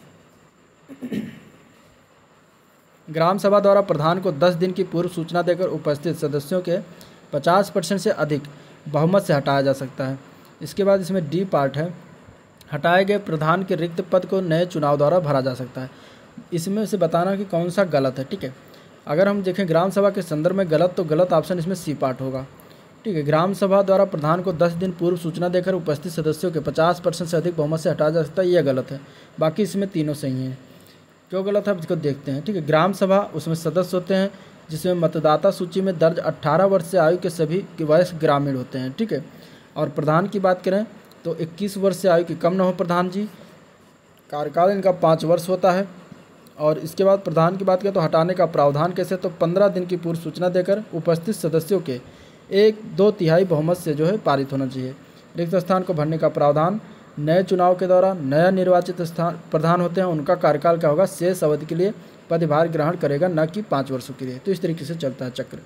ग्राम सभा द्वारा प्रधान को दस दिन की पूर्व सूचना देकर उपस्थित सदस्यों के पचास परसेंट से अधिक बहुमत से हटाया जा सकता है। इसके बाद इसमें डी पार्ट है, हटाए गए प्रधान के रिक्त पद को नए चुनाव द्वारा भरा जा सकता है। इसमें से बताना कि कौन सा गलत है। ठीक है, अगर हम देखें ग्राम सभा के संदर्भ में गलत, तो गलत ऑप्शन इसमें सी पार्ट होगा। ठीक है, ग्राम सभा द्वारा प्रधान को दस दिन पूर्व सूचना देकर उपस्थित सदस्यों के पचास परसेंट से अधिक बहुमत से हटाया जा सकता है, यह गलत है। बाकी इसमें तीनों सही हैं। क्यों गलत है इसको देखते हैं। ठीक है, ग्राम सभा उसमें सदस्य होते हैं जिसमें मतदाता सूची में दर्ज अट्ठारह वर्ष से आयु के सभी के वयस्क ग्रामीण होते हैं। ठीक है, और प्रधान की बात करें तो इक्कीस वर्ष से आयु के कम न हो प्रधान जी, कार्यकाल इनका पाँच वर्ष होता है। और इसके बाद प्रधान की बात करें तो हटाने का प्रावधान कैसे, तो पंद्रह दिन की पूर्व सूचना देकर उपस्थित सदस्यों के एक दो तिहाई बहुमत से जो है पारित होना चाहिए। रिक्त स्थान को भरने का प्रावधान, नए चुनाव के दौरान नया निर्वाचित स्थान प्रधान होते हैं, उनका कार्यकाल क्या होगा, शेष अवधि के लिए पदभार ग्रहण करेगा, न कि पाँच वर्षों के लिए। तो इस तरीके से चलता है चक्र।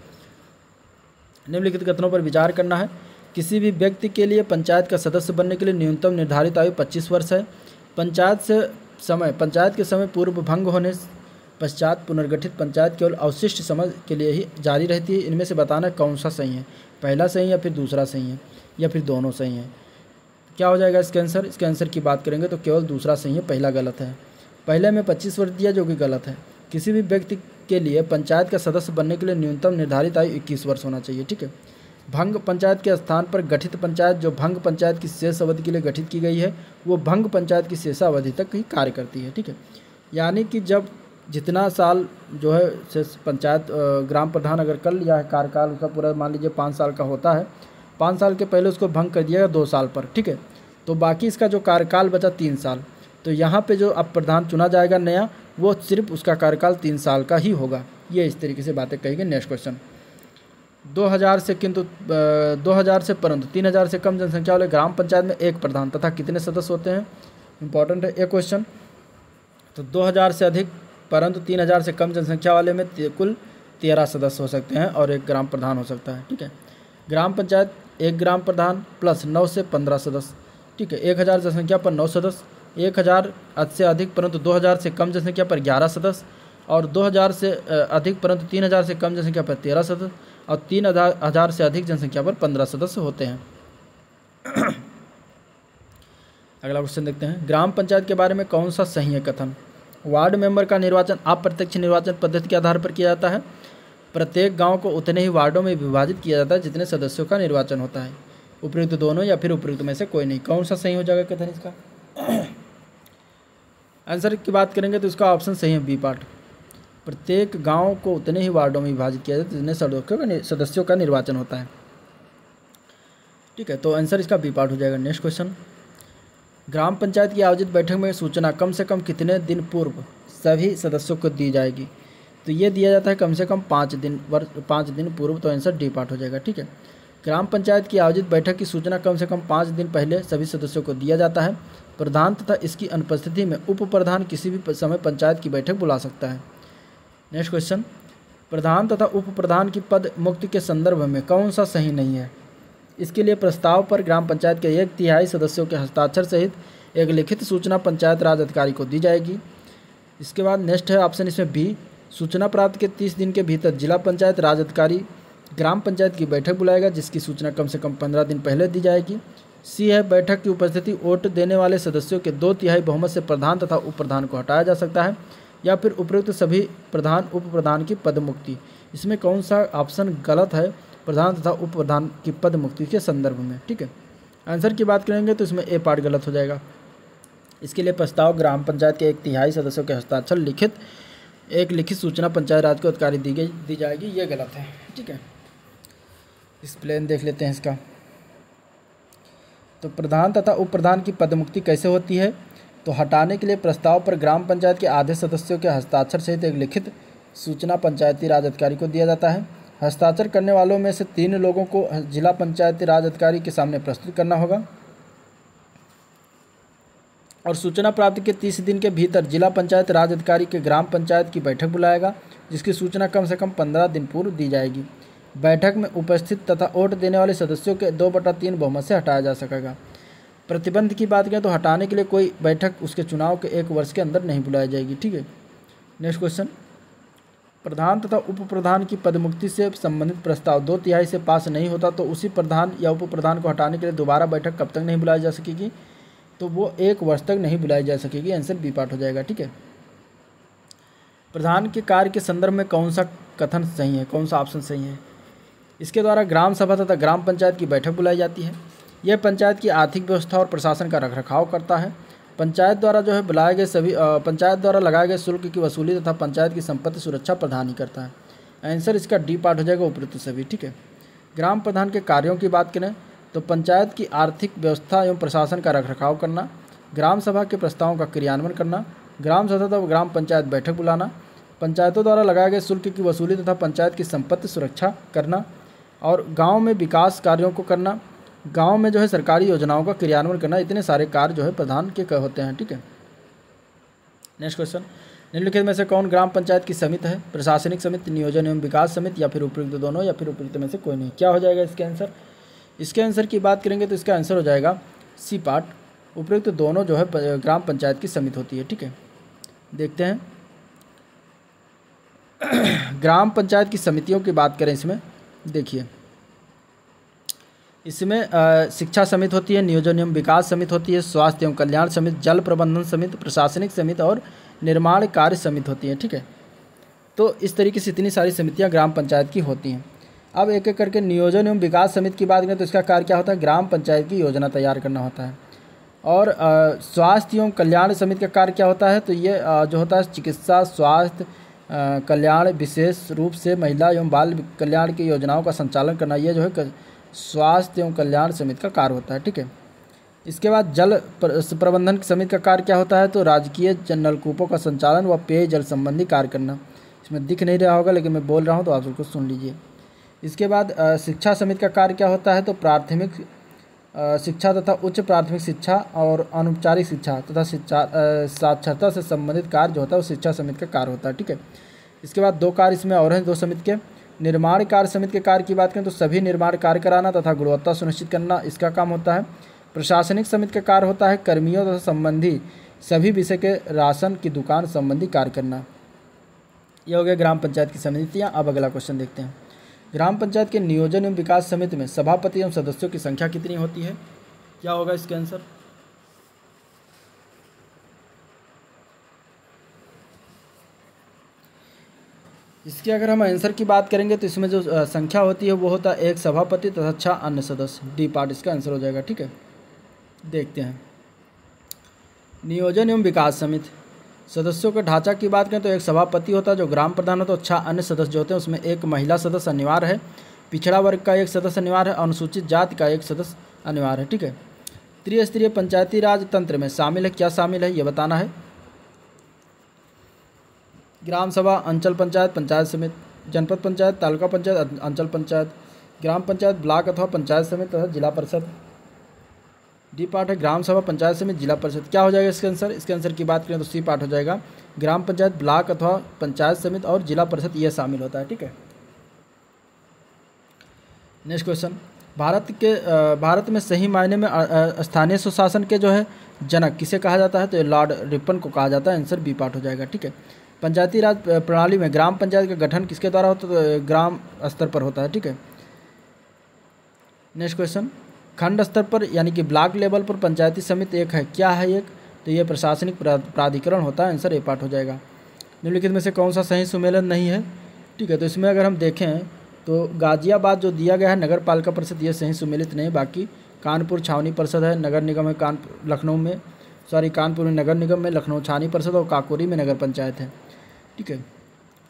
निम्नलिखित कथनों पर विचार करना है। किसी भी व्यक्ति के लिए पंचायत का सदस्य बनने के लिए न्यूनतम निर्धारित आयु पच्चीस वर्ष है। पंचायत से समय पंचायत के समय पूर्व भंग होने पश्चात पुनर्गठित पंचायत केवल अवशिष्ट समय के लिए ही जारी रहती है। इनमें से बताना कौन सा सही है, पहला सही या फिर दूसरा सही है या फिर दोनों सही हैं। क्या हो जाएगा इसका आंसर, इसके आंसर की बात करेंगे तो केवल दूसरा सही है, पहला गलत है। पहले में पच्चीस वर्ष दिया जो कि गलत है। किसी भी व्यक्ति के लिए पंचायत का सदस्य बनने के लिए न्यूनतम निर्धारित आयु इक्कीस वर्ष होना चाहिए। ठीक है, भंग पंचायत के स्थान पर गठित पंचायत जो भंग पंचायत की शेष अवधि के लिए गठित की गई है वो भंग पंचायत की शेष अवधि तक ही कार्य करती है। ठीक है, यानी कि जब जितना साल जो है शेष पंचायत ग्राम प्रधान अगर कर लिया है कार्यकाल उसका पूरा, मान लीजिए पाँच साल का होता है, पाँच साल के पहले उसको भंग कर दिया दो साल पर। ठीक है, तो बाकी इसका जो कार्यकाल बचा तीन साल, तो यहाँ पे जो अब प्रधान चुना जाएगा नया, वो सिर्फ उसका कार्यकाल तीन साल का ही होगा। ये इस तरीके से बातें कही गई। नेक्स्ट क्वेश्चन, दो हज़ार से किंतु दो हज़ार से परंतु तीन हज़ार से कम जनसंख्या वाले ग्राम पंचायत में एक प्रधान तथा कितने सदस्य होते हैं, इंपॉर्टेंट है ये क्वेश्चन। तो दो हज़ार से अधिक परंतु तीन हज़ार से कम जनसंख्या वाले में कुल तेरह सदस्य हो सकते हैं और एक ग्राम प्रधान हो सकता है। ठीक है, ग्राम पंचायत एक ग्राम प्रधान प्लस नौ से पंद्रह सदस्य। ठीक है, एक हज़ार जनसंख्या पर नौ सदस्य, एक हज़ार से अधिक परंतु दो हज़ार से कम जनसंख्या पर ग्यारह सदस्य, और दो हज़ार से अधिक परंतु तीन हज़ार से कम जनसंख्या पर तेरह सदस्य, और तीन हज़ार हज़ार से अधिक जनसंख्या पर पंद्रह सदस्य होते हैं। अगला क्वेश्चन देखते हैं, ग्राम पंचायत के बारे में कौन सा सही है कथन। वार्ड मेंबर का निर्वाचन अप्रत्यक्ष निर्वाचन पद्धति के आधार पर किया जाता है। प्रत्येक गांव को उतने ही वार्डों में विभाजित किया जाता है जितने सदस्यों का निर्वाचन होता है। उपयुक्त दोनों या फिर उपयुक्त में से कोई नहीं। कौन सा सही हो जाएगा कथन इसका। आंसर की बात करेंगे तो इसका ऑप्शन सही है, बी पार्ट। प्रत्येक गांव को उतने ही वार्डों में विभाजित किया जाता है जितने सदस्यों का सदस्यों का निर्वाचन होता है। ठीक है, तो आंसर इसका बी पार्ट हो जाएगा। नेक्स्ट क्वेश्चन, ग्राम पंचायत की आयोजित बैठक में सूचना कम से कम कितने दिन पूर्व सभी सदस्यों को दी जाएगी। तो ये दिया जाता है कम से कम पाँच दिन वर्ष पाँच दिन पूर्व, तो आंसर डी पार्ट हो जाएगा। ठीक है, ग्राम पंचायत की आयोजित बैठक की सूचना कम से कम पाँच दिन पहले सभी सदस्यों को दिया जाता है। प्रधान तथा इसकी अनुपस्थिति में उप प्रधान किसी भी समय पंचायत की बैठक बुला सकता है। नेक्स्ट क्वेश्चन, प्रधान तथा उप प्रधान की पद मुक्ति के संदर्भ में कौन सा सही नहीं है। इसके लिए प्रस्ताव पर ग्राम पंचायत के एक तिहाई सदस्यों के हस्ताक्षर सहित एक लिखित सूचना पंचायत राज अधिकारी को दी जाएगी। इसके बाद नेक्स्ट है ऑप्शन इसमें बी, सूचना प्राप्त के तीस दिन के भीतर जिला पंचायत राज अधिकारी ग्राम पंचायत की बैठक बुलाएगा जिसकी सूचना कम से कम पंद्रह दिन पहले दी जाएगी। सी है, बैठक की उपस्थिति वोट देने वाले सदस्यों के दो तिहाई बहुमत से प्रधान तथा उप प्रधान को हटाया जा सकता है। या फिर उपयुक्त सभी प्रधान उप प्रधान की पद मुक्ति। इसमें कौन सा ऑप्शन गलत है प्रधान तथा उप प्रधान की पद मुक्ति के संदर्भ में। ठीक है, आंसर की बात करेंगे तो इसमें ए पार्ट गलत हो जाएगा। इसके लिए प्रस्ताव ग्राम पंचायत के एक तिहाई सदस्यों के हस्ताक्षर लिखित एक लिखित सूचना पंचायत राज को अधिकारी दी गई दी जाएगी, ये गलत है। ठीक है, एक्सप्लेन देख लेते हैं इसका। तो प्रधान तथा उप प्रधान की पदमुक्ति कैसे होती है? तो हटाने के लिए प्रस्ताव पर ग्राम पंचायत के आधे सदस्यों के हस्ताक्षर सहित एक लिखित सूचना पंचायती राज अधिकारी को दिया जाता है। हस्ताक्षर करने वालों में से तीन लोगों को जिला पंचायती राज अधिकारी के सामने प्रस्तुत करना होगा और सूचना प्राप्ति के तीस दिन के भीतर जिला पंचायत राज अधिकारी के ग्राम पंचायत की बैठक बुलाएगा, जिसकी सूचना कम से कम पंद्रह दिन पूर्व दी जाएगी। बैठक में उपस्थित तथा वोट देने वाले सदस्यों के दो बटा तीन बहुमत से हटाया जा सकेगा। प्रतिबंध की बात करें तो हटाने के लिए कोई बैठक उसके चुनाव के एक वर्ष के अंदर नहीं बुलाई जाएगी। ठीक है, नेक्स्ट क्वेश्चन। प्रधान तथा उप प्रधान की पदमुक्ति से संबंधित प्रस्ताव दो तिहाई से पास नहीं होता तो उसी प्रधान या उप प्रधान को हटाने के लिए दोबारा बैठक कब तक नहीं बुलाई जा सकेगी? तो वो एक वर्ष तक नहीं बुलाई जा सकेगी। आंसर बी पार्ट हो जाएगा। ठीक है, प्रधान के कार्य के संदर्भ में कौन सा कथन सही है, कौन सा ऑप्शन सही है? इसके द्वारा ग्राम सभा तथा ग्राम पंचायत की बैठक बुलाई जाती है। यह पंचायत की आर्थिक व्यवस्था और प्रशासन का रखरखाव करता है। पंचायत द्वारा जो है बुलाए गए सभी पंचायत द्वारा लगाए गए शुल्क की वसूली तथा पंचायत की संपत्ति सुरक्षा प्रदान ही करता है। आंसर इसका डी पार्ट हो जाएगा, उपरोक्त सभी। ठीक है, ग्राम प्रधान के कार्यों की बात करें तो पंचायत की आर्थिक व्यवस्था एवं प्रशासन का रखरखाव करना, ग्राम सभा के प्रस्तावों का क्रियान्वयन करना, ग्राम सभा तथा ग्राम पंचायत बैठक बुलाना, पंचायतों द्वारा लगाए गए शुल्क की वसूली तथा पंचायत की संपत्ति सुरक्षा करना और गांव में विकास कार्यों को करना, गांव में जो है सरकारी योजनाओं का क्रियान्वयन करना। इतने सारे कार्य जो है प्रधान के होते हैं। ठीक है, नेक्स्ट क्वेश्चन। निम्नलिखित में से कौन ग्राम पंचायत की समिति है? प्रशासनिक समिति, नियोजन एवं विकास समिति या फिर उपयुक्त दोनों या फिर उपयुक्त में से कोई नहीं। क्या हो जाएगा इसके आंसर? इसके आंसर की बात करेंगे तो इसका आंसर हो जाएगा सी पार्ट, उपयुक्त दोनों जो है ग्राम पंचायत की समिति होती है। ठीक है, देखते हैं ग्राम पंचायत की समितियों की बात करें इसमें, देखिए इसमें शिक्षा समिति होती है, नियोजन एवं विकास समिति होती है, स्वास्थ्य एवं कल्याण समिति, जल प्रबंधन समिति, प्रशासनिक समिति और निर्माण कार्य समिति होती है। ठीक है, तो इस तरीके से इतनी सारी समितियां ग्राम पंचायत की होती हैं। अब एक एक करके नियोजन एवं विकास समिति की बात करें तो इसका कार्य क्या होता है? ग्राम पंचायत की योजना तैयार करना होता है। और स्वास्थ्य एवं कल्याण समिति का कार्य क्या होता है? तो ये आ, जो होता है चिकित्सा, स्वास्थ्य, कल्याण, विशेष रूप से महिला एवं बाल कल्याण की योजनाओं का संचालन करना, ये जो है स्वास्थ्य एवं कल्याण समिति का कार्य होता है। ठीक है, इसके बाद जल प्रबंधन समिति का कार्य क्या होता है? तो राजकीय नलकूपों का संचालन व पेयजल संबंधी कार्य करना। इसमें दिख नहीं रहा होगा लेकिन मैं बोल रहा हूँ तो आप उसको सुन लीजिए। इसके बाद शिक्षा समिति का कार्य क्या होता है? तो प्राथमिक शिक्षा तथा उच्च प्राथमिक शिक्षा और अनौपचारिक शिक्षा तथा शिक्षा साक्षरता से संबंधित कार्य जो होता है वो शिक्षा समिति का कार्य होता है। ठीक है, इसके बाद दो कार्य इसमें और हैं दो समिति के। निर्माण कार्य समिति के कार्य की बात करें तो सभी निर्माण कार्य कराना तथा गुणवत्ता सुनिश्चित करना इसका काम होता है। प्रशासनिक समिति का कार्य होता है कर्मियों तथा संबंधी सभी विषय के राशन की दुकान संबंधी कार्य करना। यह हो गया ग्राम पंचायत की समितियाँ। अब अगला क्वेश्चन देखते हैं। ग्राम पंचायत के नियोजन एवं विकास समिति में सभापति एवं सदस्यों की संख्या कितनी होती है? क्या होगा इसका आंसर? इसके अगर हम आंसर की बात करेंगे तो इसमें जो संख्या होती है वो होता है एक सभापति तथा छह अन्य सदस्य। डी पार्ट इसका आंसर हो जाएगा। ठीक है, देखते हैं नियोजन एवं विकास समिति सदस्यों के ढांचा की बात करें तो एक सभापति होता है जो ग्राम प्रधान होता है, तो छह अन्य सदस्य जो होते हैं उसमें एक महिला सदस्य अनिवार्य है, पिछड़ा वर्ग का एक सदस्य अनिवार्य है, अनुसूचित जाति का एक सदस्य अनिवार्य है। ठीक है, त्रिस्तरीय पंचायती राज तंत्र में शामिल है, क्या शामिल है ये बताना है। ग्राम सभा, अंचल पंचायत, पंचायत समिति, जनपद पंचायत, तालुका पंचायत, अंचल पंचायत, ग्राम पंचायत, ब्लॉक अथवा पंचायत समिति तथा जिला परिषद। डी पार्ट है ग्राम सभा, पंचायत समिति, जिला परिषद। क्या हो जाएगा इसके आंसर? इसके आंसर की बात करें तो सी पार्ट हो जाएगा ग्राम पंचायत, ब्लॉक अथवा पंचायत समिति और जिला परिषद, ये शामिल होता है। ठीक है, नेक्स्ट क्वेश्चन। भारत के भारत में सही मायने में स्थानीय स्वशासन के जो है जनक किसे कहा जाता है? तो लॉर्ड रिपन को कहा जाता है। आंसर बी पार्ट हो जाएगा। ठीक है, पंचायती राज प्रणाली में ग्राम पंचायत का गठन किसके द्वारा होता है? तो ग्राम स्तर पर होता है। ठीक है, नेक्स्ट क्वेश्चन। खंड स्तर पर यानी कि ब्लॉक लेवल पर पंचायती समिति एक है, क्या है एक? तो ये प्रशासनिक प्राधिकरण होता है। आंसर ए पार्ट हो जाएगा। निम्नलिखित में से कौन सा सही सुमेलन नहीं है? ठीक है, तो इसमें अगर हम देखें तो गाजियाबाद जो दिया गया है नगर पालिका परिषद, ये सही सुमेलित नहीं। बाकी कानपुर छावनी परिषद है, नगर निगम है कानपुर लखनऊ में, सॉरी कानपुर में नगर निगम में, लखनऊ छावनी परिषद और काकोरी में नगर पंचायत है। ठीक है,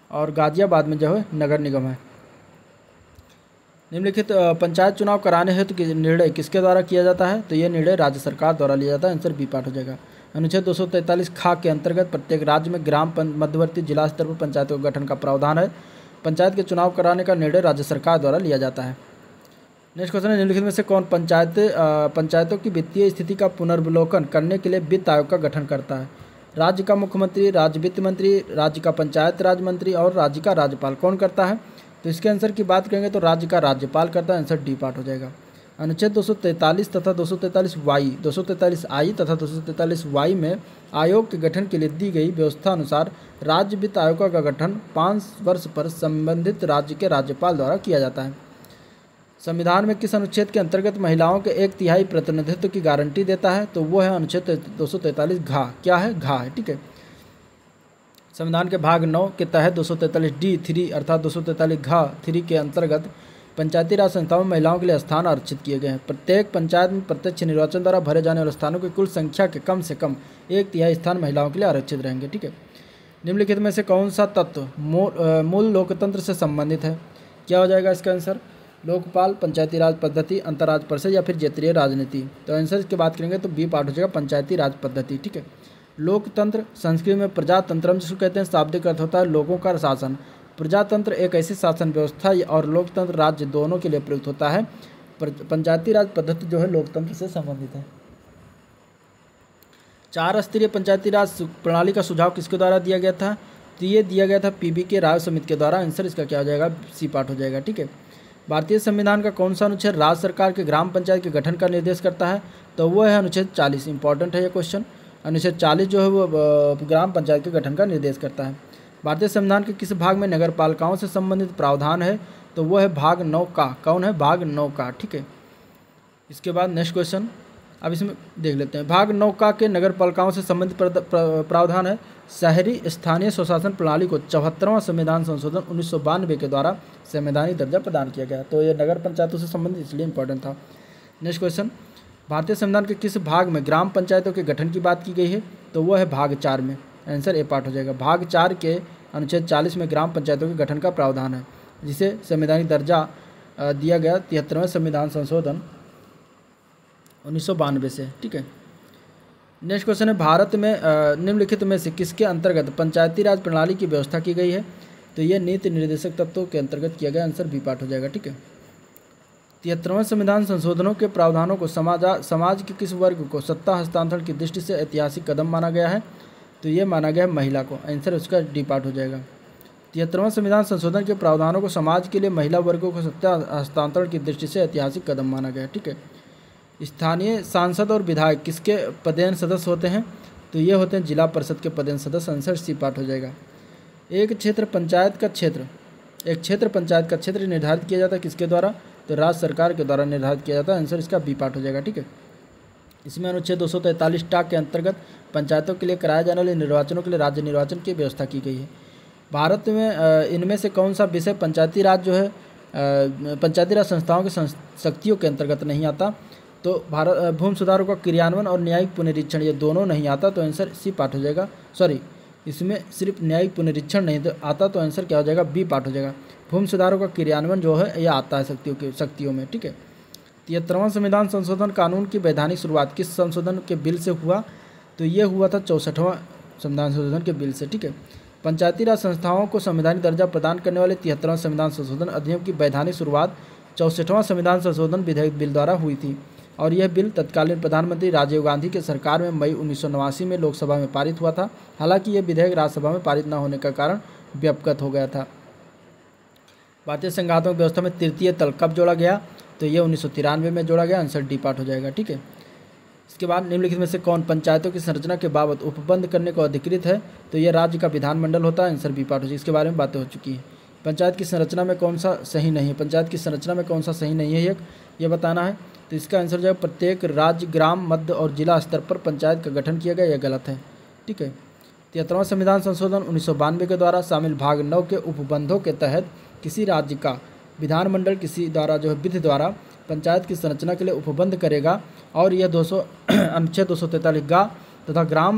और गाजियाबाद में जो है नगर निगम है। निम्नलिखित पंचायत चुनाव कराने हेतु तो निर्णय किसके द्वारा किया जाता है? तो ये निर्णय राज्य सरकार द्वारा लिया जाता है। आंसर बी पार्ट हो जाएगा। अनुच्छेद दो सौ तैंतालीस खा के अंतर्गत प्रत्येक राज्य में ग्राम मध्यवर्ती जिला स्तर पर पंचायतों के गठन का प्रावधान है। पंचायत के चुनाव कराने का निर्णय राज्य सरकार द्वारा लिया जाता है। नेक्स्ट क्वेश्चन है, निम्नलिखित में से कौन पंचायत पंचायतों की वित्तीय स्थिति का पुनर्वलोकन करने के लिए वित्त आयोग का गठन करता है? राज्य का मुख्यमंत्री, राज्य वित्त मंत्री, राज्य का पंचायत राज मंत्री और राज्य का राज्यपाल कौन करता है? तो इसके आंसर की बात करेंगे तो राज्य का राज्यपाल करता है। आंसर डी पार्ट हो जाएगा। अनुच्छेद दो सौ तैंतालीस तथा दो सौ तैंतालीस वाई दो सौ तैंतालीस आई तथा दो सौ तैंतालीस वाई में आयोग के गठन के लिए दी गई व्यवस्था अनुसार राज्य वित्त आयोग का गठन पाँच वर्ष पर संबंधित राज्य के राज्यपाल द्वारा किया जाता है। संविधान में किस अनुच्छेद के अंतर्गत महिलाओं के एक तिहाई प्रतिनिधित्व की गारंटी देता है? तो वो है अनुच्छेद दो सौ तैंतालीस घा। क्या है? घा है। ठीक है। संविधान के भाग नौ के तहत दो सौ तैंतालीस डी थ्री अर्थात दो सौ तैंतालीस घा थ्री के अंतर्गत पंचायती राज संस्थाओं में महिलाओं के लिए स्थान आरक्षित किए गए हैं। प्रत्येक पंचायत में प्रत्यक्ष निर्वाचन द्वारा भरे जाने वाले स्थानों की कुल संख्या के कम से कम एक तिहाई स्थान महिलाओं के लिए आरक्षित रहेंगे। ठीक है। निम्नलिखित में से कौन सा तत्व मूल लोकतंत्र से संबंधित है? क्या हो जाएगा इसका आंसर? लोकपाल, पंचायती राज पद्धति, अंतर्राज परिषद या फिर क्षेत्रीय राजनीति। तो आंसर की बात करेंगे तो बी पार्ट हो जाएगा, पंचायती राज पद्धति। ठीक है। लोकतंत्र संस्कृत में प्रजातंत्रम जिसको कहते हैं, शाब्दिक अर्थ होता है लोगों का शासन। प्रजातंत्र एक ऐसी शासन व्यवस्था और लोकतंत्र राज्य दोनों के लिए प्रयुक्त होता है। पंचायती राज पद्धति जो है लोकतंत्र से संबंधित है। चार स्तरीय पंचायती राज प्रणाली का सुझाव किसके द्वारा दिया गया था? तो ये दिया गया था पीबी के राय समिति के द्वारा। आंसर इसका क्या हो जाएगा? सी पार्ट हो जाएगा। ठीक है। भारतीय संविधान का कौन सा अनुच्छेद राज्य सरकार के ग्राम पंचायत के गठन का निर्देश करता है? तो वो है अनुच्छेद चालीस। इंपॉर्टेंट है ये क्वेश्चन। अनुच्छेद चालीस जो है वो ग्राम पंचायत के गठन का निर्देश करता है। भारतीय संविधान के किस भाग में नगर पालिकाओं से संबंधित प्रावधान है? तो वो है भाग नौ का। कौन है? भाग नौ का। ठीक है। इसके बाद नेक्स्ट क्वेश्चन अब इसमें देख लेते हैं। भाग नौ का के नगर पालिकाओं से संबंधित प्रावधान है शहरी स्थानीय स्वशासन प्रणाली को चौहत्तरवां संविधान संशोधन उन्नीस सौ बानवे के द्वारा संवैधानिक दर्जा प्रदान किया गया। तो ये नगर पंचायतों से संबंधित इसलिए इंपॉर्टेंट था। नेक्स्ट क्वेश्चन, भारतीय संविधान के किस भाग में ग्राम पंचायतों के गठन की बात की गई है? तो वो है भाग चार में। आंसर ए पार्ट हो जाएगा। भाग चार के अनुच्छेद चालीस में ग्राम पंचायतों के गठन का प्रावधान है, जिसे संवैधानिक दर्जा दिया गया तिहत्तरवें संविधान संशोधन उन्नीस सौ बानवे से। ठीक है। नेक्स्ट क्वेश्चन है, भारत में निम्नलिखित में से किसके अंतर्गत पंचायती राज प्रणाली की व्यवस्था की गई है? तो ये नीति निर्देशक तत्वों के अंतर्गत किया गया। आंसर बी पार्ट हो जाएगा। ठीक है। तिहत्तरवें संविधान संशोधनों के प्रावधानों को समाजा समाज के किस वर्ग को सत्ता हस्तांतरण की दृष्टि से ऐतिहासिक कदम माना गया है? तो ये माना गया है महिला को। आंसर उसका डी पार्ट हो जाएगा। तिहत्तरवें संविधान संशोधन के प्रावधानों को समाज के लिए महिला वर्गों को सत्ता हस्तांतरण की दृष्टि से ऐतिहासिक कदम माना गया है। ठीक है। स्थानीय सांसद और विधायक किसके पदेन सदस्य होते हैं? तो ये होते हैं जिला परिषद के पदेन सदस्य। आंसर सी पार्ट हो जाएगा। एक क्षेत्र पंचायत का क्षेत्र एक क्षेत्र पंचायत का क्षेत्र निर्धारित किया जाता है किसके द्वारा? तो राज्य सरकार के द्वारा निर्धारित किया जाता है। आंसर इसका बी पार्ट हो जाएगा। ठीक है। इसमें अनुच्छेद दो सौ तैंतालीस टा के अंतर्गत पंचायतों के लिए कराए जाने वाले निर्वाचनों के लिए राज्य निर्वाचन की व्यवस्था की गई है। भारत में इनमें से कौन सा विषय पंचायती राज जो है पंचायती राज संस्थाओं की शक्तियों के अंतर्गत नहीं आता? तो भारत भूमि सुधारों का क्रियान्वयन और न्यायिक पुनरीक्षण ये दोनों नहीं आता। तो आंसर सी पार्ट हो जाएगा। सॉरी, इसमें सिर्फ न्यायिक पुनरीक्षण नहीं तो आता। तो आंसर क्या हो जाएगा? बी पार्ट हो जाएगा। भूमि सुधारों का क्रियान्वयन जो है यह आता है शक्तियों के शक्तियों में। ठीक है। तिहत्तरवां संविधान संशोधन कानून की वैधानिक शुरुआत किस संशोधन के बिल से हुआ? तो ये हुआ था चौंसठवां संविधान संशोधन के बिल से। ठीक है। पंचायती राज संस्थाओं को संवैधानिक दर्जा प्रदान करने वाले तिहत्तरवां संविधान संशोधन अधिनियम की वैधानिक शुरुआत चौंसठवां संविधान संशोधन विधेयक बिल द्वारा हुई थी और यह बिल तत्कालीन प्रधानमंत्री राजीव गांधी के सरकार में मई उन्नीस सौ नवासी में लोकसभा में पारित हुआ था। हालांकि यह विधेयक राज्यसभा में पारित न होने का कारण व्यापक हो गया था। भारतीय संघात्मक व्यवस्था में तृतीय तल कब जोड़ा गया? तो ये उन्नीस सौ तिरानवे में जोड़ा गया। आंसर डी पार्ट हो जाएगा। ठीक है। इसके बाद निम्नलिखित में से कौन पंचायतों की संरचना के बाबत उपबंध करने को अधिकृत है? तो यह राज्य का विधानमंडल होता है। आंसर बी पार्ट हो जाएगा। इसके बारे में बातें हो चुकी हैं। पंचायत की संरचना में कौन सा सही नहीं है? पंचायत की संरचना में कौन सा सही नहीं है ये बताना है। तो इसका आंसर जो है प्रत्येक राज्य, ग्राम, मध्य और जिला स्तर पर पंचायत का गठन किया गया, यह गलत है। ठीक है। तिहत्तरवां संविधान संशोधन उन्नीस सौ बानवे के द्वारा शामिल भाग नौ के उपबंधों के तहत किसी राज्य का विधानमंडल किसी द्वारा जो है विधि द्वारा पंचायत की संरचना के लिए उपबंध करेगा और यह दो सौ अनुच्छेद दो सौ तैंतालीस गा तथा ग्राम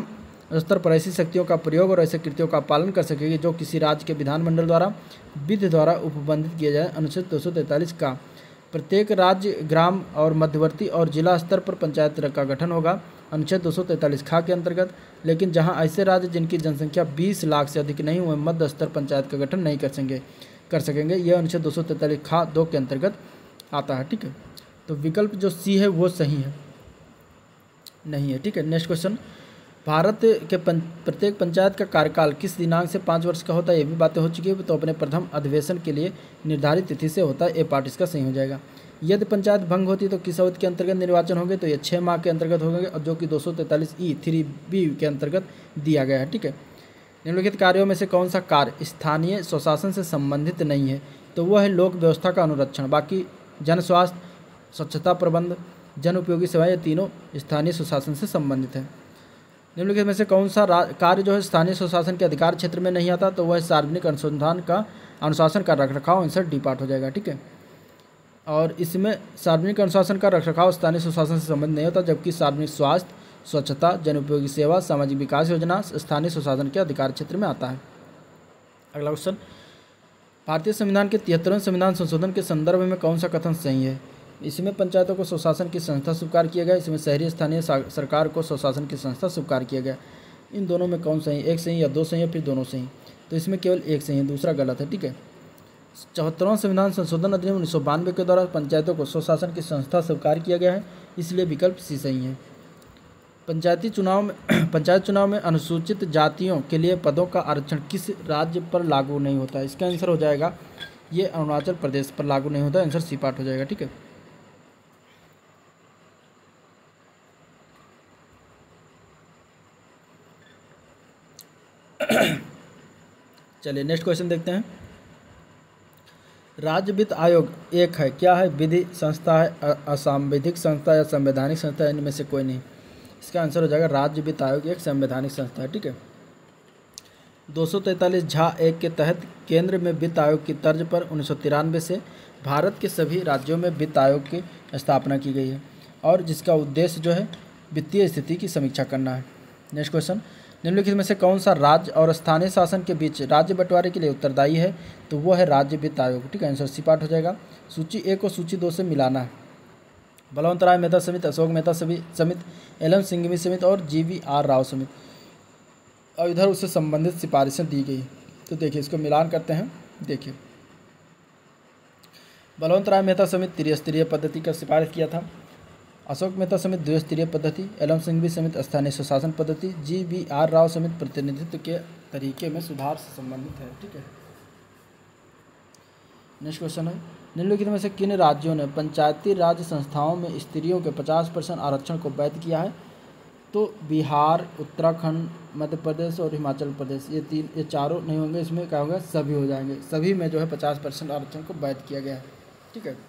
स्तर पर ऐसी शक्तियों का प्रयोग और ऐसे कृत्यों का पालन कर सकेगी जो किसी राज्य के विधानमंडल द्वारा विधि द्वारा उपबंधित किया जाए। अनुच्छेद दो सौ तैंतालीस का प्रत्येक राज्य, ग्राम और मध्यवर्ती और जिला स्तर पर पंचायत का गठन होगा। अनुच्छेद दो सौ तैंतालीस खा के अंतर्गत, लेकिन जहां ऐसे राज्य जिनकी जनसंख्या बीस लाख से अधिक नहीं हुए मध्य स्तर पंचायत का गठन नहीं कर सकेंगे कर सकेंगे यह अनुच्छेद दो सौ तैंतालीस खा दो के अंतर्गत आता है। ठीक है, तो विकल्प जो सी है वो सही है, नहीं है। ठीक है, नेक्स्ट क्वेश्चन, भारत के पं, प्रत्येक पंचायत का कार्यकाल किस दिनांक से पाँच वर्ष का होता है, ये भी बातें हो चुकी है। तो अपने प्रथम अधिवेशन के लिए निर्धारित तिथि से होता है, ए पार्ट इसका सही हो जाएगा। यदि पंचायत भंग होती तो किस अवधि के अंतर्गत निर्वाचन होंगे, तो ये छः माह के अंतर्गत होंगे, और जो कि दो सौ तैंतालीस ई थ्री बी के अंतर्गत दिया गया है। ठीक है, निम्नलिखित कार्यों में से कौन सा कार्य स्थानीय स्वशासन से संबंधित नहीं है, तो वह है लोक व्यवस्था का अनुरक्षण। बाकी जन स्वास्थ्य, स्वच्छता प्रबंध, जन उपयोगी सेवाएं, ये तीनों स्थानीय स्वशासन से संबंधित है। निम्नलिखित में से कौन सा कार्य जो है स्थानीय स्वशासन के अधिकार क्षेत्र में नहीं आता, तो वह सार्वजनिक अनुसंधान का अनुशासन का रखरखाव, आंसर डी पार्ट हो जाएगा। ठीक है, और इसमें सार्वजनिक अनुशासन का रखरखाव स्थानीय स्वशासन से संबंधित नहीं होता, जबकि सार्वजनिक स्वास्थ्य, स्वच्छता, जन उपयोगी सेवा, सामाजिक विकास योजना स्थानीय स्वशासन के अधिकार क्षेत्र में आता है। अगला क्वेश्चन, भारतीय संविधान के तिहत्तरवें संविधान संशोधन के संदर्भ में कौन सा कथन सही है। इसमें पंचायतों को स्वशासन की संस्था स्वीकार किया गया, इसमें शहरी स्थानीय सरकार को स्वशासन की संस्था स्वीकार किया गया। इन दोनों में कौन सही, एक सही या दो सही या फिर दोनों सही, तो इसमें केवल एक सही है, दूसरा गलत है। ठीक है, चौहत्तरवां संविधान संशोधन अधिनियम उन्नीस सौ बानवे के द्वारा पंचायतों को स्वशासन की संस्था स्वीकार किया गया है, इसलिए विकल्प सी सही है। पंचायती चुनाव में पंचायत चुनाव में अनुसूचित जातियों के लिए पदों का आरक्षण किस राज्य पर लागू नहीं होता है, इसका आंसर हो जाएगा ये अरुणाचल प्रदेश पर लागू नहीं होता, आंसर सी पार्ट हो जाएगा। ठीक है, चलिए नेक्स्ट क्वेश्चन देखते हैं। राज्य वित्त आयोग एक है, क्या है, विधि संस्था है, असंवैधानिक संस्था या संवैधानिक संस्था, इनमें से कोई नहीं। इसका आंसर हो जाएगा राज्य वित्त आयोग एक संवैधानिक संस्था है। ठीक है, दो सौ तैंतालीस झा एक के तहत केंद्र में वित्त आयोग की तर्ज पर उन्नीस सौ तिरानवे से भारत के सभी राज्यों में वित्त आयोग की स्थापना की गई है, और जिसका उद्देश्य जो है वित्तीय स्थिति की समीक्षा करना है। नेक्स्ट क्वेश्चन, निम्नलिखित में से कौन सा राज्य और स्थानीय शासन के बीच राज्य बंटवारे के लिए उत्तरदायी है, तो वो है राज्य वित्त आयोग। ठीक है, आंसर सी पार्ट हो जाएगा। सूची एक को सूची दो से मिलाना है। बलवंत राय मेहता समिति, अशोक मेहता समिति, एल एम सिंघवी समिति और जी वी आर राव समिति, और इधर उससे संबंधित सिफारिशें दी गई। तो देखिए इसको मिलान करते हैं। देखिए बलवंत राय मेहता समिति त्रिस्तरीय पद्धति का सिफारिश किया था, अशोक मेहता समिति द्विस्तरीय पद्धति, एल एम सिंघवी समिति स्थानीय स्वशासन पद्धति, जी वी आर राव समिति प्रतिनिधित्व के तरीके में सुधार से संबंधित है। ठीक है, नेक्स्ट क्वेश्चन है, निम्नलिखित में से किन राज्यों ने पंचायती राज संस्थाओं में स्त्रियों के पचास परसेंट आरक्षण को वैध किया है, तो बिहार, उत्तराखंड, मध्य प्रदेश और हिमाचल प्रदेश, ये तीन ये चारों नहीं होंगे, इसमें क्या होगा, सभी हो जाएंगे। सभी में जो है पचास परसेंट आरक्षण को वैध किया गया है। ठीक है,